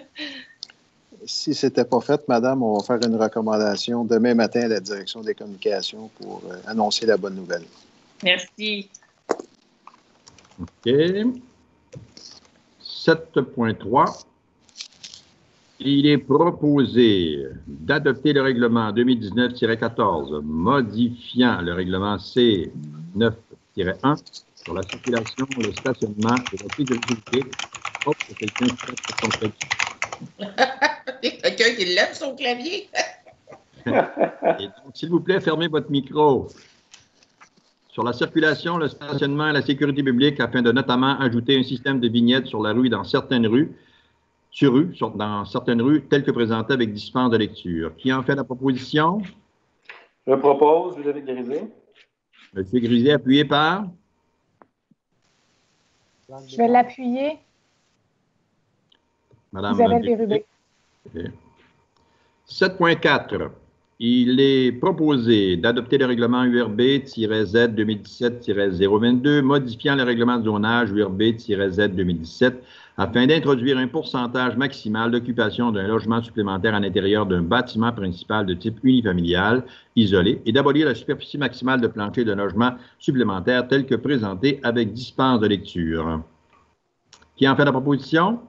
Si ce n'était pas fait, madame, on va faire une recommandation demain matin à la direction des communications pour annoncer la bonne nouvelle. Merci. OK. 7.3. Il est proposé d'adopter le règlement 2019-14 modifiant le règlement C9-1 sur la circulation, le stationnement et la sécurité. Oh, quelqu'un qui fait son clavier. Quelqu'un qui lève son clavier. Et donc, s'il vous plaît, fermez votre micro. Sur la circulation, le stationnement et la sécurité publique afin de notamment ajouter un système de vignettes sur la rue et dans certaines rues, dans certaines rues, telles que présentées avec dispense de lecture. Qui en fait la proposition? Je propose, Ludovic Grisé. Monsieur Grisé, appuyé par? Je vais l'appuyer. Madame Isabelle Bérubé. 7.4. Il est proposé d'adopter le règlement URB-Z 2017-022 modifiant le règlement de zonage URB-Z 2017 afin d'introduire un pourcentage maximal d'occupation d'un logement supplémentaire à l'intérieur d'un bâtiment principal de type unifamilial isolé et d'abolir la superficie maximale de plancher d'un logement supplémentaire tel que présenté avec dispense de lecture. Qui en fait la proposition?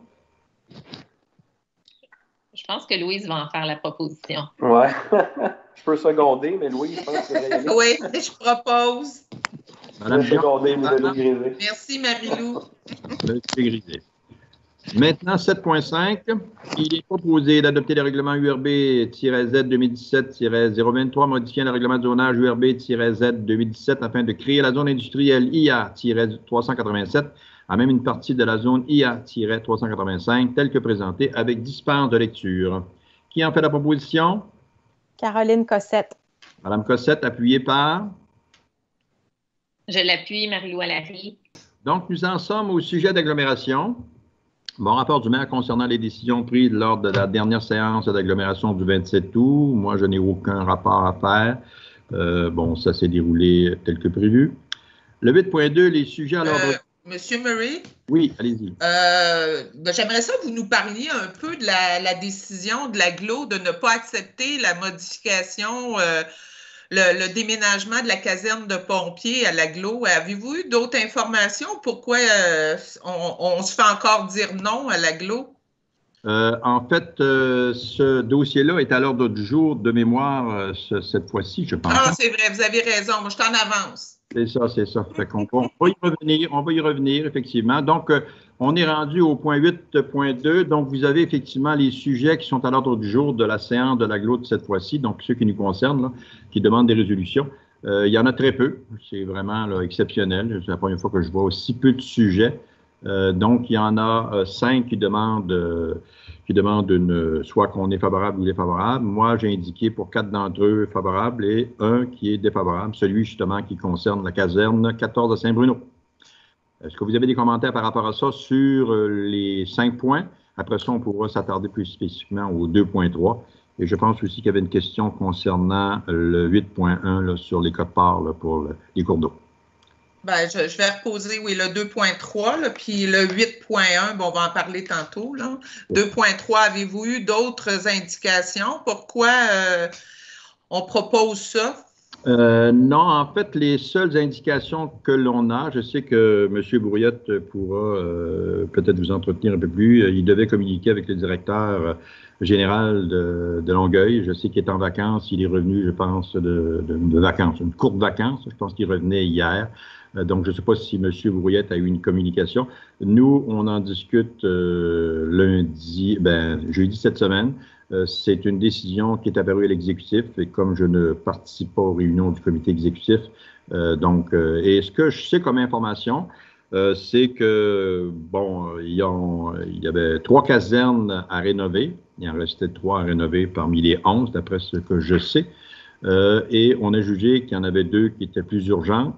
Je pense que Louise va en faire la proposition. Ouais. Je peux seconder, mais Louise, je pense que c'est vrai. Oui, je propose. Madame seconder, Ludovic Grisé. Merci, Marie-Lou. Monsieur Grisé. Maintenant, 7.5, il est proposé d'adopter le règlement URB-Z 2017-023 modifiant le règlement de zonage URB-Z 2017 afin de créer la zone industrielle IA-387 à même une partie de la zone IA-385 telle que présentée avec dispense de lecture. Qui en fait la proposition? Caroline Cossette. Madame Cossette, appuyée par? Je l'appuie, Marie-Lou Allary. Donc, nous en sommes au sujet d'agglomération. Bon rapport du maire concernant les décisions prises lors de la dernière séance d'agglomération du 27 août. Moi, je n'ai aucun rapport à faire. Bon, ça s'est déroulé tel que prévu. Le 8.2, les sujets à l'ordre... Monsieur Murray? Oui, allez-y. J'aimerais ça que vous nous parliez un peu de la décision de l'AGLO de ne pas accepter la modification, le déménagement de la caserne de pompiers à l'AGLO. Avez-vous eu d'autres informations? Pourquoi on se fait encore dire non à l'AGLO? En fait, ce dossier-là est à l'ordre du jour de mémoire cette fois-ci, je pense. Ah, c'est vrai, vous avez raison. Moi, je suis en avance. C'est ça, c'est ça. Fait qu'on va y revenir, effectivement. Donc, on est rendu au point 8.2. Donc, vous avez effectivement les sujets qui sont à l'ordre du jour de la séance de l'AGLO de cette fois-ci, donc ceux qui nous concernent, là, qui demandent des résolutions. Il y en a très peu. C'est vraiment là, exceptionnel. C'est la première fois que je vois aussi peu de sujets. Donc, il y en a 5 qui demandent soit qu'on est favorable ou défavorable. Moi, j'ai indiqué pour 4 d'entre eux favorables et un qui est défavorable, celui justement qui concerne la caserne 14 de Saint-Bruno. Est-ce que vous avez des commentaires par rapport à ça sur les 5 points? Après ça, on pourra s'attarder plus spécifiquement au 2.3. Et je pense aussi qu'il y avait une question concernant le 8.1 là, sur les codes-parts pour les cours d'eau. Ben, je vais reposer, oui, le 2.3, là, puis le 8.1, bon, on va en parler tantôt. 2.3, avez-vous eu d'autres indications? Pourquoi on propose ça? Non, en fait, les seules indications que l'on a, je sais que M. Brouillette pourra peut-être vous entretenir un peu plus. Il devait communiquer avec le directeur général de Longueuil. Je sais qu'il est en vacances. Il est revenu, je pense, de vacances, une courte vacance. Je pense qu'il revenait hier. Donc, je ne sais pas si M. Brouillette a eu une communication. Nous, on en discute jeudi cette semaine. C'est une décision qui est apparue à l'exécutif et comme je ne participe pas aux réunions du comité exécutif, et ce que je sais comme information, c'est que, bon, il y avait 3 casernes à rénover. Il en restait 3 à rénover parmi les 11, d'après ce que je sais. Et on a jugé qu'il y en avait 2 qui étaient plus urgentes.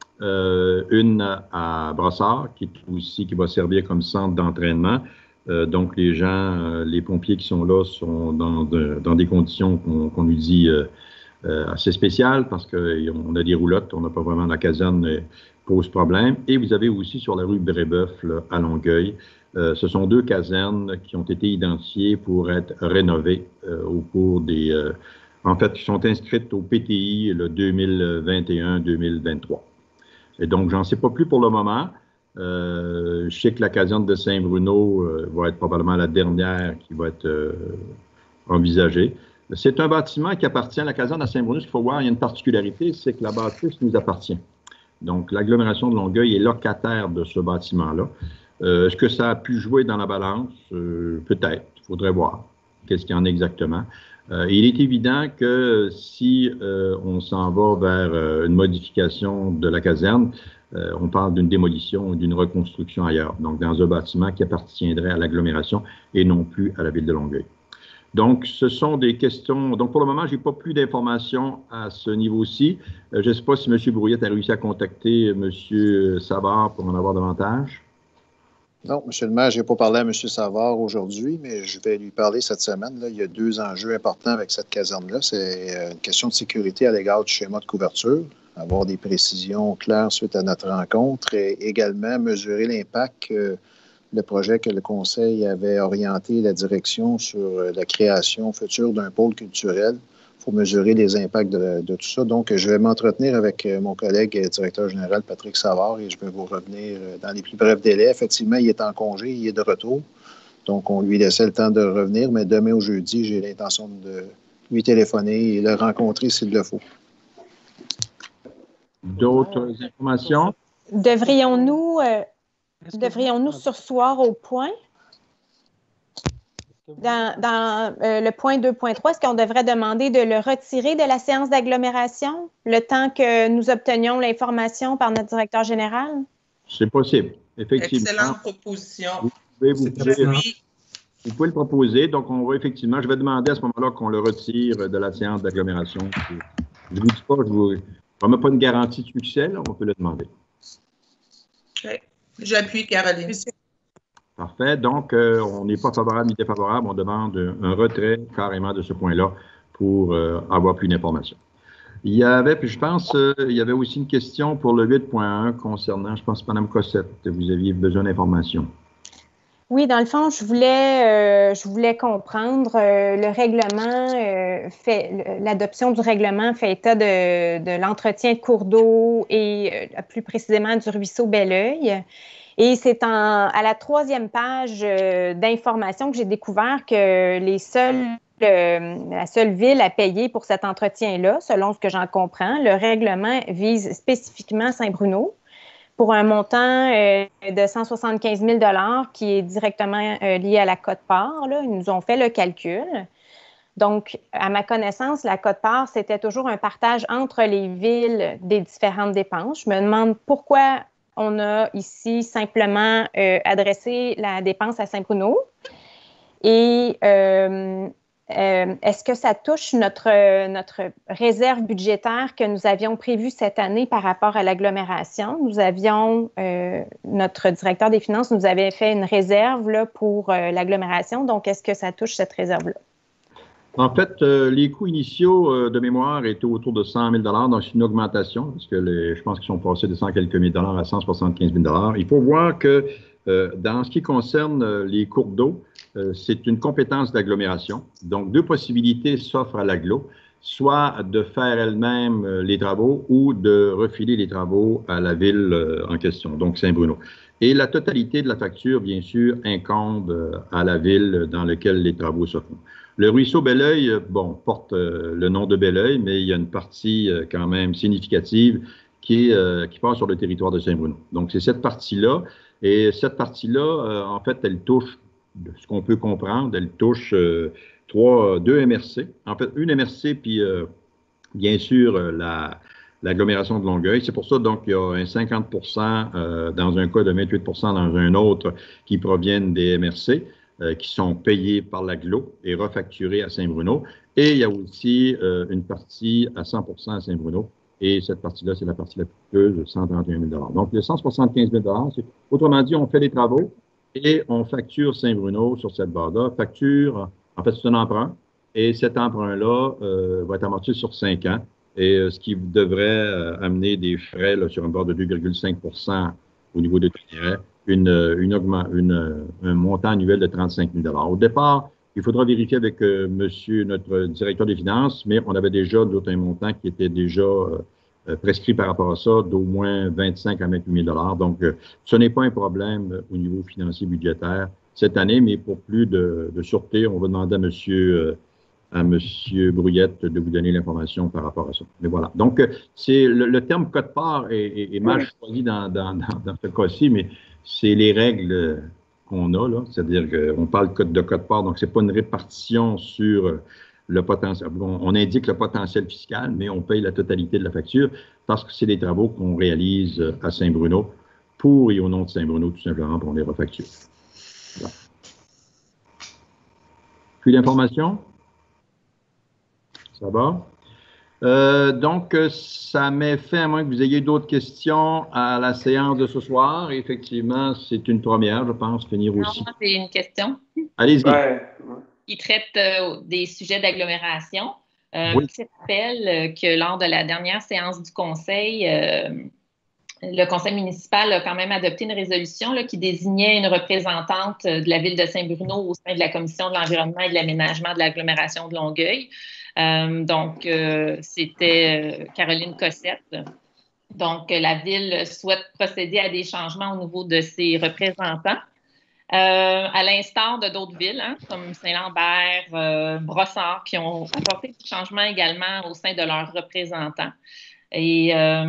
Une à Brossard, qui va servir comme centre d'entraînement. Donc, les gens, les pompiers qui sont là sont dans des conditions qu'on nous dit assez spéciales parce qu'on a des roulottes, on n'a pas vraiment la caserne pose problème. Et vous avez aussi sur la rue Brébeuf, là, à Longueuil, ce sont 2 casernes qui ont été identifiées pour être rénovées au cours en fait, qui sont inscrites au PTI le 2021-2023. Et donc, j'en sais pas plus pour le moment. Je sais que la caserne de Saint-Bruno va être probablement la dernière qui va être envisagée. C'est un bâtiment qui appartient à la caserne de Saint-Bruno. Ce qu'il faut voir, il y a une particularité, c'est que la bâtisse nous appartient. Donc, l'agglomération de Longueuil est locataire de ce bâtiment-là. Est-ce que ça a pu jouer dans la balance? Peut-être. Il faudrait voir qu'est-ce qu'il y en a exactement. Il est évident que si on s'en va vers une modification de la caserne, on parle d'une démolition ou d'une reconstruction ailleurs, donc dans un bâtiment qui appartiendrait à l'agglomération et non plus à la ville de Longueuil. Donc, ce sont des questions. Donc, pour le moment, je n'ai pas plus d'informations à ce niveau-ci. Je ne sais pas si M. Brouillette a réussi à contacter M. Savard pour en avoir davantage. Non, M. le maire, je n'ai pas parlé à M. Savard aujourd'hui, mais je vais lui parler cette semaine. Là. Il y a 2 enjeux importants avec cette caserne-là. C'est une question de sécurité à l'égard du schéma de couverture, avoir des précisions claires suite à notre rencontre et également mesurer l'impact que le projet que le Conseil avait orienté la direction sur la création future d'un pôle culturel. Il faut mesurer les impacts de tout ça. Donc, je vais m'entretenir avec mon collègue directeur général Patrick Savard et je vais vous revenir dans les plus brefs délais. Effectivement, il est en congé, il est de retour. Donc, on lui laissait le temps de revenir, mais demain ou jeudi, j'ai l'intention de lui téléphoner et le rencontrer s'il le faut. D'autres informations? Devrions-nous surseoir au point? Dans le point 2.3, est-ce qu'on devrait demander de le retirer de la séance d'agglomération le temps que nous obtenions l'information par notre directeur général? C'est possible, effectivement. Excellente proposition. Vous pouvez le proposer. Donc, on va effectivement, je vais demander à ce moment-là qu'on le retire de la séance d'agglomération. Je ne vous dis pas, je ne remets pas une garantie de succès, là, on peut le demander. Okay. J'appuie, Caroline. Parfait. Donc, on n'est pas favorable ni défavorable. On demande un retrait carrément de ce point-là pour avoir plus d'informations. Il y avait, puis je pense, il y avait aussi une question pour le 8.1 concernant, je pense, Mme Cossette. Vous aviez besoin d'informations. Oui, dans le fond, je voulais comprendre le règlement l'adoption du règlement fait état de l'entretien de cours d'eau et plus précisément du ruisseau Belleuil. Et c'est à la 3e page d'information que j'ai découvert que la seule ville à payer pour cet entretien-là, selon ce que j'en comprends, le règlement vise spécifiquement Saint-Bruno pour un montant de 175 000 $ qui est directement lié à la quote-part. Ils nous ont fait le calcul. Donc, à ma connaissance, la quote-part, c'était toujours un partage entre les villes des différentes dépenses. Je me demande pourquoi on a ici simplement adressé la dépense à Saint-Bruno. Et est-ce que ça touche notre réserve budgétaire que nous avions prévue cette année par rapport à l'agglomération? Nous avions, notre directeur des finances nous avait fait une réserve là, pour l'agglomération. Donc, est-ce que ça touche cette réserve-là? En fait, les coûts initiaux de mémoire étaient autour de 100 000 donc c'est une augmentation, parce que je pense qu'ils sont passés de 100 quelques mille dollars à 175 000 Il faut voir que dans ce qui concerne les cours d'eau, c'est une compétence d'agglomération. Donc, deux possibilités s'offrent à l'agglo, soit de faire elle-même les travaux ou de refiler les travaux à la ville en question, donc Saint-Bruno. Et la totalité de la facture, bien sûr, incombe à la ville dans laquelle les travaux se font. Le ruisseau Belleuil, bon, porte le nom de Belleuil, mais il y a une partie quand même significative qui passe sur le territoire de Saint-Bruno. Donc, c'est cette partie-là. Et cette partie-là, en fait, elle touche, de ce qu'on peut comprendre, elle touche deux MRC. En fait, une MRC, puis bien sûr l'agglomération de Longueuil. C'est pour ça, donc, il y a un 50 dans un cas de 28 dans un autre qui proviennent des MRC. Qui sont payés par l'agglo et refacturés à Saint-Bruno. Et il y a aussi une partie à 100 à Saint-Bruno. Et cette partie-là, c'est la partie la plus coûteuse, 131 000 Donc, les 175 000 c'est, autrement dit, on fait les travaux et on facture Saint-Bruno sur cette base-là. Facture, en fait, c'est un emprunt. Et cet emprunt-là va être amorti sur 5 ans. Et ce qui devrait amener des frais là, sur une barre de 2,5 au niveau des intérêts. Un montant annuel de 35 000 Au départ, il faudra vérifier avec notre directeur des finances, mais on avait déjà un montant qui était déjà prescrit par rapport à ça, d'au moins 25 à 28 000 Donc, ce n'est pas un problème au niveau financier budgétaire cette année, mais pour plus de sûreté, on va demander à M. Brouillette de vous donner l'information par rapport à ça. Mais voilà. Donc, c'est le terme quote-part est mal choisi dans ce cas-ci, mais c'est les règles qu'on a, là. C'est-à-dire qu'on parle de quote-part, donc c'est pas une répartition sur le potentiel. On indique le potentiel fiscal, mais on paye la totalité de la facture parce que c'est des travaux qu'on réalise à Saint-Bruno pour et au nom de Saint-Bruno, tout simplement, pour les refacture. Voilà. Puis l'information? Ça va? Donc, ça m'est fait, à moins que vous ayez d'autres questions à la séance de ce soir. Et effectivement, c'est une première, je pense, finir aussi. Non, c'est une question. Allez-y. Ouais. Il traite des sujets d'agglomération. Oui. Je rappelle que lors de la dernière séance du Conseil, le Conseil municipal a quand même adopté une résolution là, qui désignait une représentante de la ville de Saint-Bruno au sein de la Commission de l'environnement et de l'aménagement de l'agglomération de Longueuil. Donc, c'était Caroline Cossette. Donc, la ville souhaite procéder à des changements au niveau de ses représentants. À l'instar de d'autres villes, hein, comme Saint-Lambert, Brossard, qui ont apporté des changements également au sein de leurs représentants. Et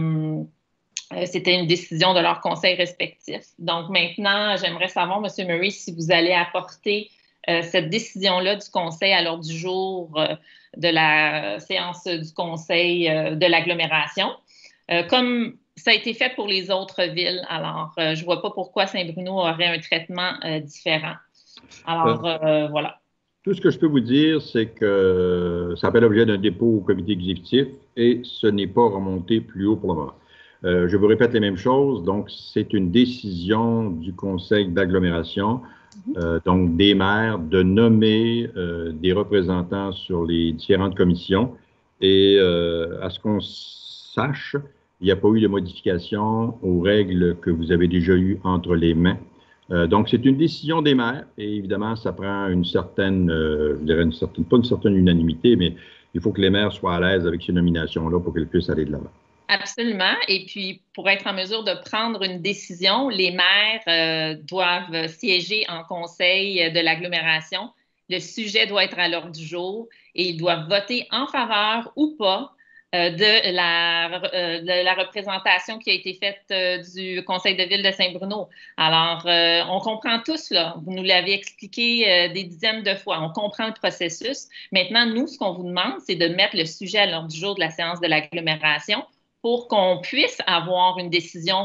c'était une décision de leurs conseils respectifs. Donc maintenant, j'aimerais savoir, M. Murray, si vous allez apporter cette décision-là du conseil à l'ordre du jour de la séance du conseil de l'agglomération, comme ça a été fait pour les autres villes. Alors, je ne vois pas pourquoi Saint-Bruno aurait un traitement différent. Alors, voilà. Tout ce que je peux vous dire, c'est que ça fait l'objet d'un dépôt au comité exécutif et ce n'est pas remonté plus haut pour le moment. Je vous répète les mêmes choses. Donc, c'est une décision du conseil d'agglomération, donc des maires, de nommer des représentants sur les différentes commissions. Et à ce qu'on sache, il n'y a pas eu de modification aux règles que vous avez déjà eues entre les mains. Donc, c'est une décision des maires et évidemment, ça prend une certaine, je dirais pas une certaine unanimité, mais il faut que les maires soient à l'aise avec ces nominations-là pour qu'elles puissent aller de l'avant. Absolument. Et puis, pour être en mesure de prendre une décision, les maires doivent siéger en conseil de l'agglomération. Le sujet doit être à l'ordre du jour et ils doivent voter en faveur ou pas de la représentation qui a été faite du conseil de ville de Saint-Bruno. Alors, on comprend tous, là, vous nous l'avez expliqué des dizaines de fois, on comprend le processus. Maintenant, nous, ce qu'on vous demande, c'est de mettre le sujet à l'ordre du jour de la séance de l'agglomération pour qu'on puisse avoir une décision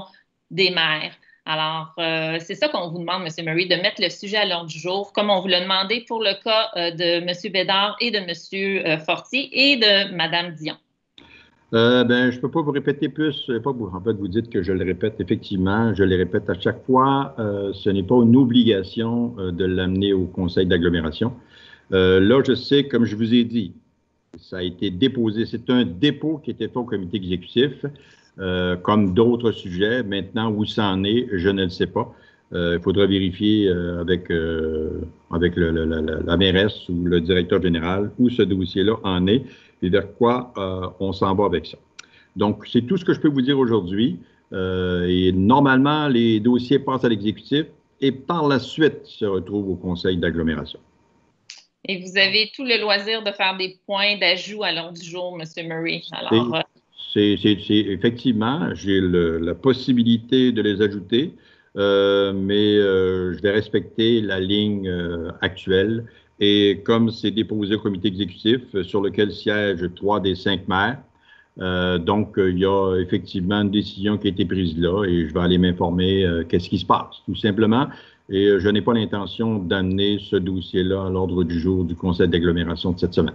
des maires. Alors, c'est ça qu'on vous demande, M. Murray, de mettre le sujet à l'ordre du jour, comme on vous l'a demandé pour le cas de M. Bédard et de M. Fortier et de Mme Dion. Je ne peux pas vous répéter plus. En fait, vous dites que je le répète. Effectivement, je le répète à chaque fois. Ce n'est pas une obligation de l'amener au conseil d'agglomération. Là, je sais, comme je vous ai dit, ça a été déposé. C'est un dépôt qui était fait au comité exécutif, comme d'autres sujets. Maintenant, où ça en est, je ne le sais pas. Il faudra vérifier avec la mairesse ou le directeur général où ce dossier-là en est et vers quoi on s'en va avec ça. Donc, c'est tout ce que je peux vous dire aujourd'hui. Et normalement, les dossiers passent à l'exécutif et par la suite se retrouvent au conseil d'agglomération. Et vous avez tout le loisir de faire des points d'ajout à l'ordre du jour, M. Murray. Alors, effectivement, j'ai la possibilité de les ajouter, mais je vais respecter la ligne actuelle. Et comme c'est déposé au comité exécutif sur lequel siègent 3 des 5 maires, donc il y a effectivement une décision qui a été prise là et je vais aller m'informer qu'est-ce qui se passe, tout simplement. Et je n'ai pas l'intention d'amener ce dossier-là à l'ordre du jour du conseil d'agglomération de cette semaine.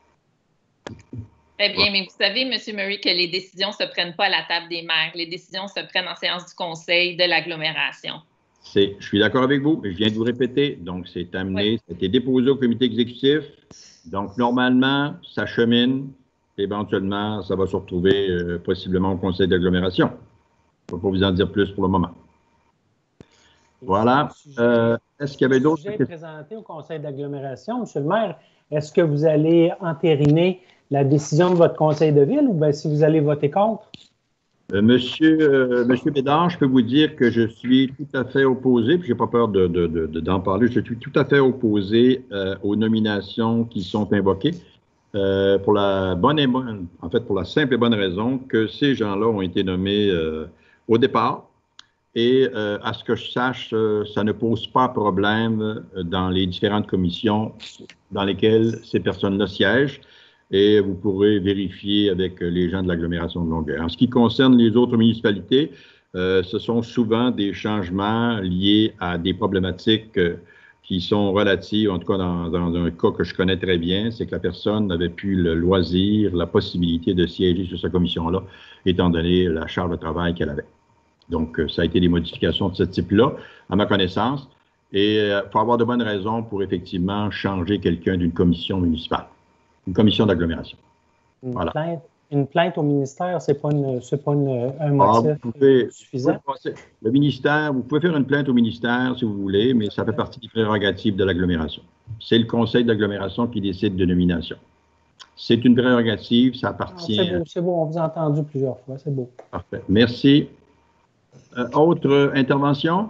Très bien, mais vous savez, M. Murray, que les décisions ne se prennent pas à la table des maires. Les décisions se prennent en séance du conseil de l'agglomération. Je suis d'accord avec vous, mais je viens de vous répéter. Donc, c'est amené, oui. Ça a été déposé au comité exécutif. Donc, normalement, ça chemine. Éventuellement, ça va se retrouver possiblement au conseil d'agglomération. Je ne vais pas vous en dire plus pour le moment. Voilà. Est-ce qu'il y avait d'autres questions? Présenté au conseil d'agglomération, M. le maire, est-ce que vous allez entériner la décision de votre conseil de ville ou bien si vous allez voter contre? Monsieur Bédard, je peux vous dire que je suis tout à fait opposé, puis je n'ai pas peur d'en parler, je suis tout à fait opposé aux nominations qui sont invoquées pour la simple et bonne raison que ces gens-là ont été nommés au départ et à ce que je sache, ça ne pose pas problème dans les différentes commissions dans lesquelles ces personnes-là siègent. Et vous pourrez vérifier avec les gens de l'agglomération de Longueuil. En ce qui concerne les autres municipalités, ce sont souvent des changements liés à des problématiques qui sont relatives, en tout cas dans un cas que je connais très bien, c'est que la personne n'avait plus le loisir, la possibilité de siéger sur cette commission-là, étant donné la charge de travail qu'elle avait. Donc, ça a été des modifications de ce type-là, à ma connaissance, et il faut avoir de bonnes raisons pour effectivement changer quelqu'un d'une commission municipale. Une commission d'agglomération. Voilà. Une plainte au ministère, ce n'est pas un motif suffisant? Le ministère, vous pouvez faire une plainte au ministère si vous voulez, mais ça fait partie des prérogatives de l'agglomération. C'est le conseil d'agglomération qui décide de nomination. C'est une prérogative, ça appartient... C'est beau, on vous a entendu plusieurs fois, c'est beau. Parfait. Merci. Autre intervention?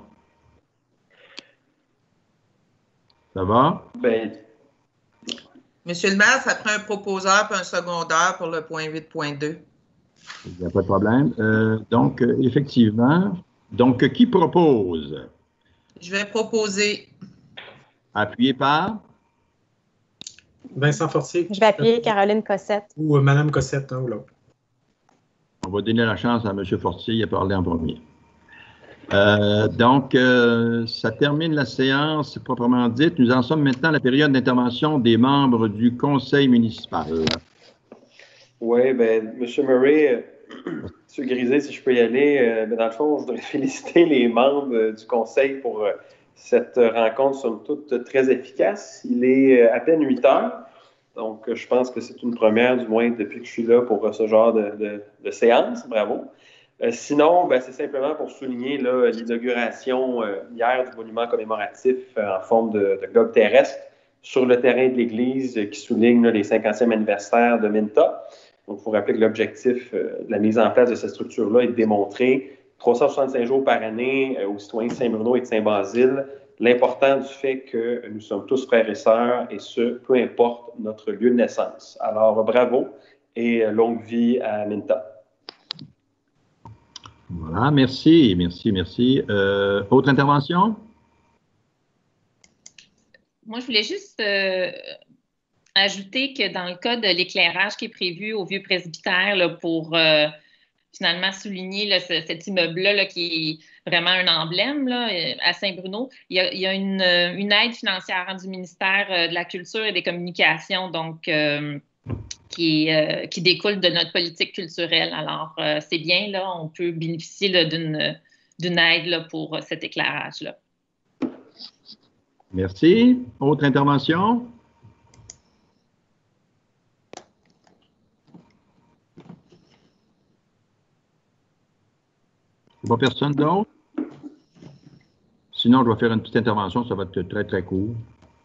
Ça va? Monsieur le maire, ça prend un proposeur et un secondaire pour le point 8.2. Il n'y a pas de problème. Donc, effectivement, qui propose? Je vais proposer. Appuyé par? Vincent Fortier. Je vais appuyer Caroline Cossette. Ou Mme Cossette, un ou l'autre. On va donner la chance à M. Fortier, il a parlé en premier. Ça termine la séance proprement dite. Nous en sommes maintenant à la période d'intervention des membres du conseil municipal. Oui, M. Murray, M. Grisé, si je peux y aller, dans le fond, je voudrais féliciter les membres du conseil pour cette rencontre, somme toute, très efficace. Il est à peine 8 heures, donc je pense que c'est une première, du moins depuis que je suis là pour ce genre de séance. Bravo. Sinon, c'est simplement pour souligner l'inauguration hier du monument commémoratif en forme de globe terrestre sur le terrain de l'église qui souligne les 50e anniversaire de Minta. Donc, il faut rappeler que l'objectif de la mise en place de cette structure-là est de démontrer 365 jours par année aux citoyens de Saint-Bruno et de Saint-Basile l'importance du fait que nous sommes tous frères et sœurs et ce, peu importe notre lieu de naissance. Alors, bravo et longue vie à Minta. Voilà, merci. Autre intervention? Moi, je voulais juste ajouter que dans le cas de l'éclairage qui est prévu au vieux presbytère pour finalement souligner là, cet immeuble-là là, qui est vraiment un emblème là, à Saint-Bruno. Il y a une aide financière du ministère de la Culture et des Communications, donc qui découle de notre politique culturelle. Alors, c'est bien, là, on peut bénéficier d'une aide là, pour cet éclairage-là. Merci. Autre intervention? Pas personne d'autre? Sinon, je vais faire une petite intervention, ça va être très, très court.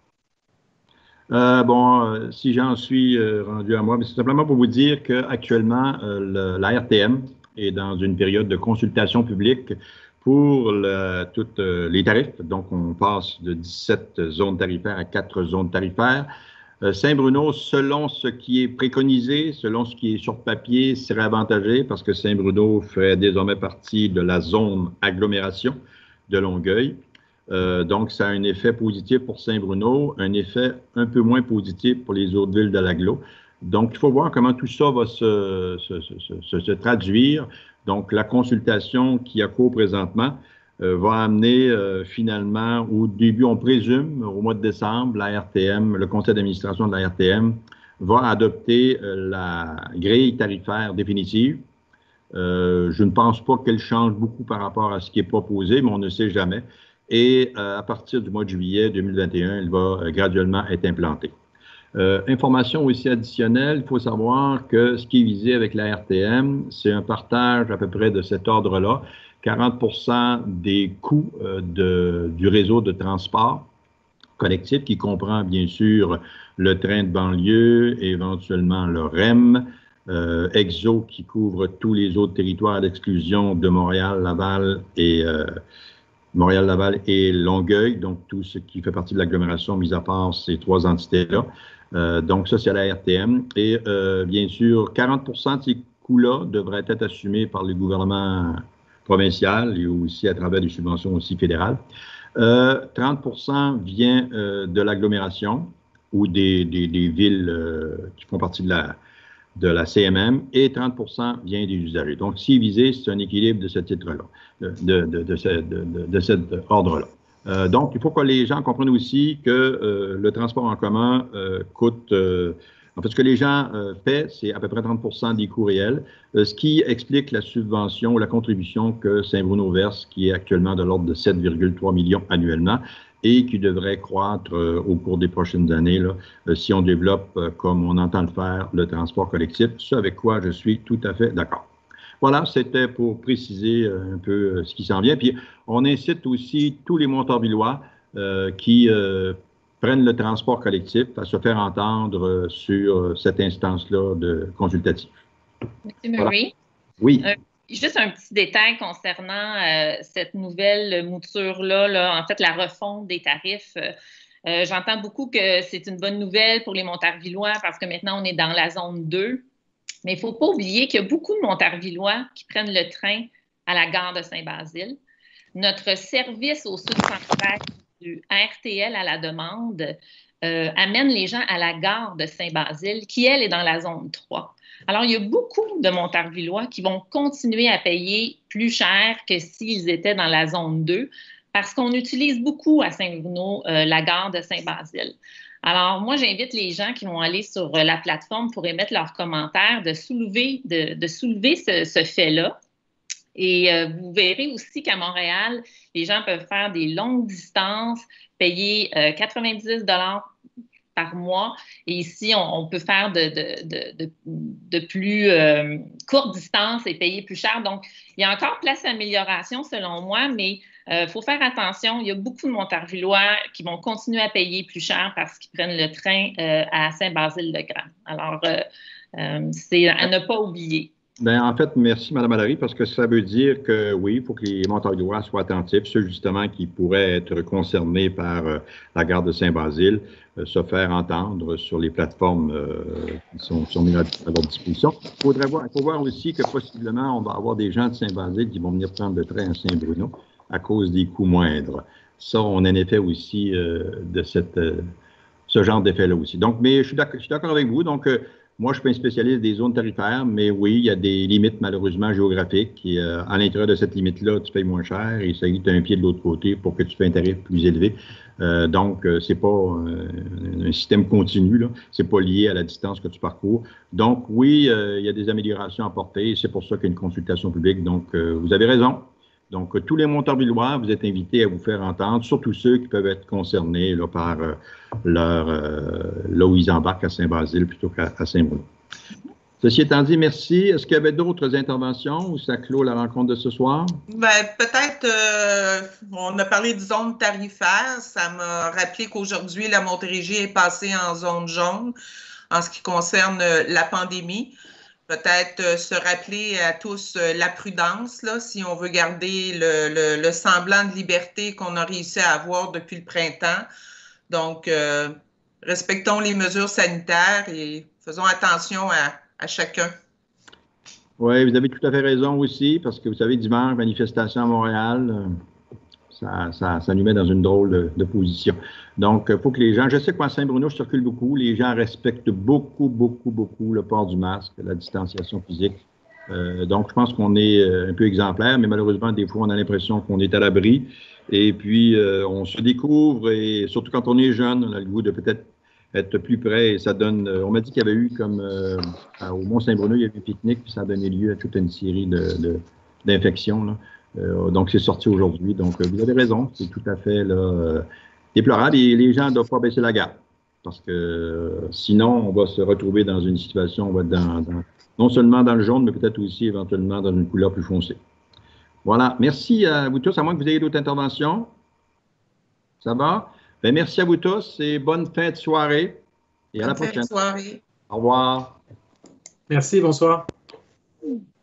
Si j'en suis rendu à moi, c'est simplement pour vous dire qu'actuellement, la RTM est dans une période de consultation publique pour tous les tarifs. Donc, on passe de 17 zones tarifaires à 4 zones tarifaires. Saint-Bruno, selon ce qui est préconisé, selon ce qui est sur papier, serait avantagé parce que Saint-Bruno ferait désormais partie de la zone agglomération de Longueuil. Donc, ça a un effet positif pour Saint-Bruno, un effet un peu moins positif pour les autres villes de l'agglo. Donc, il faut voir comment tout ça va se traduire. Donc, la consultation qui a cours présentement va amener finalement, au début, on présume, au mois de décembre, la RTM, le conseil d'administration de la RTM va adopter la grille tarifaire définitive. Je ne pense pas qu'elle change beaucoup par rapport à ce qui est proposé, mais on ne sait jamais. Et à partir du mois de juillet 2021, elle va graduellement être implantée. Information aussi additionnelle, il faut savoir que ce qui est visé avec la RTM, c'est un partage à peu près de cet ordre-là. 40% des coûts du réseau de transport collectif, qui comprend bien sûr le train de banlieue, éventuellement le REM, EXO qui couvre tous les autres territoires d'exclusion de Montréal, Laval et Longueuil, donc tout ce qui fait partie de l'agglomération, mis à part ces 3 entités-là. Donc ça, c'est la RTM. Et bien sûr, 40% de ces coûts-là devraient être assumés par le gouvernement provincial et aussi à travers des subventions aussi fédérales. 30% vient de l'agglomération ou des villes qui font partie de la CMM et 30% vient des usagers. Donc, ce qui est visé, c'est un équilibre de ce titre-là, de cet ordre-là. Donc, il faut que les gens comprennent aussi que le transport en commun coûte... en fait, ce que les gens paient, c'est à peu près 30% des coûts réels, ce qui explique la subvention, la contribution que Saint-Bruno verse, qui est actuellement de l'ordre de 7,3 millions annuellement et qui devrait croître au cours des prochaines années là, si on développe, comme on entend le faire, le transport collectif, ce avec quoi je suis tout à fait d'accord. Voilà, c'était pour préciser un peu ce qui s'en vient. Puis, on incite aussi tous les Montarvillois qui prennent le transport collectif à se faire entendre sur cette instance-là de consultatif. M. Murray? Voilà. Oui. Juste un petit détail concernant cette nouvelle mouture-là, là, en fait, la refonte des tarifs. J'entends beaucoup que c'est une bonne nouvelle pour les Montarvillois parce que maintenant, on est dans la zone 2. Mais il ne faut pas oublier qu'il y a beaucoup de Montarvillois qui prennent le train à la gare de Saint-Basile. Notre service au sud-central du RTL à la demande amène les gens à la gare de Saint-Basile, qui, elle, est dans la zone 3. Alors, il y a beaucoup de Montarvillois qui vont continuer à payer plus cher que s'ils étaient dans la zone 2 parce qu'on utilise beaucoup à Saint-Bruno la gare de Saint-Basile. Alors, moi, j'invite les gens qui vont aller sur la plateforme pour émettre leurs commentaires de soulever ce fait-là. Et vous verrez aussi qu'à Montréal, les gens peuvent faire des longues distances, payer 90 $ par mois. Et ici, on peut faire de plus courtes distances et payer plus cher. Donc, il y a encore place à amélioration selon moi, mais il faut faire attention. Il y a beaucoup de Montarvillois qui vont continuer à payer plus cher parce qu'ils prennent le train à Saint-Basile-le-Grand. Alors, c'est à ne pas oublier. Bien, en fait, merci, Mme Allary, parce que ça veut dire que oui, il faut que les Montarvillois soient attentifs, ceux justement qui pourraient être concernés par la gare de Saint-Basile, se faire entendre sur les plateformes qui sont mises à leur disposition. Il faut voir aussi que possiblement, on va avoir des gens de Saint-Basile qui vont venir prendre le train à Saint-Bruno à cause des coûts moindres. Ça, on a un effet aussi de ce genre d'effet-là aussi. Donc, mais je suis d'accord avec vous. Donc, Moi, je suis pas un spécialiste des zones tarifaires, mais oui, il y a des limites malheureusement géographiques. Et, à l'intérieur de cette limite-là, tu payes moins cher et ça y est, tu as un pied de l'autre côté pour que tu payes un tarif plus élevé. Donc, c'est pas un système continu, là. C'est pas lié à la distance que tu parcours. Donc, oui, il y a des améliorations à apporter. C'est pour ça qu'il y a une consultation publique. Donc, vous avez raison. Donc, tous les Montarvillois, vous êtes invités à vous faire entendre, surtout ceux qui peuvent être concernés là, par là où ils embarquent à Saint-Basile plutôt qu'à Saint-Bruno. Ceci étant dit, merci. Est-ce qu'il y avait d'autres interventions ou ça clôt la rencontre de ce soir? Ben, peut-être, on a parlé de zone tarifaire. Ça m'a rappelé qu'aujourd'hui, la Montérégie est passée en zone jaune en ce qui concerne la pandémie. Peut-être se rappeler à tous la prudence, là, si on veut garder le semblant de liberté qu'on a réussi à avoir depuis le printemps. Donc, respectons les mesures sanitaires et faisons attention à chacun. Oui, vous avez tout à fait raison aussi, parce que vous savez, dimanche, manifestation à Montréal, ça nous met dans une drôle de position. Donc, il faut que les gens, je sais qu'à Saint-Bruno, je circule beaucoup, les gens respectent beaucoup le port du masque, la distanciation physique. Donc, je pense qu'on est un peu exemplaire, mais malheureusement, des fois, on a l'impression qu'on est à l'abri. Et puis, on se découvre, et surtout quand on est jeune, on a le goût de peut-être être plus près. Et ça donne, on m'a dit qu'il y avait eu, comme au Mont-Saint-Bruno, il y avait eu un pique-nique, puis ça a donné lieu à toute une série d'infections, là. Donc, c'est sorti aujourd'hui. Donc, vous avez raison, c'est tout à fait là, déplorable et les gens ne doivent pas baisser la garde parce que sinon, on va se retrouver dans une situation, on va être non seulement dans le jaune, mais peut-être aussi éventuellement dans une couleur plus foncée. Voilà. Merci à vous tous, à moins que vous ayez d'autres interventions. Ça va? Bien, merci à vous tous et bonne fin de soirée. Et à la prochaine. Bonne fin de soirée. Au revoir. Merci, bonsoir.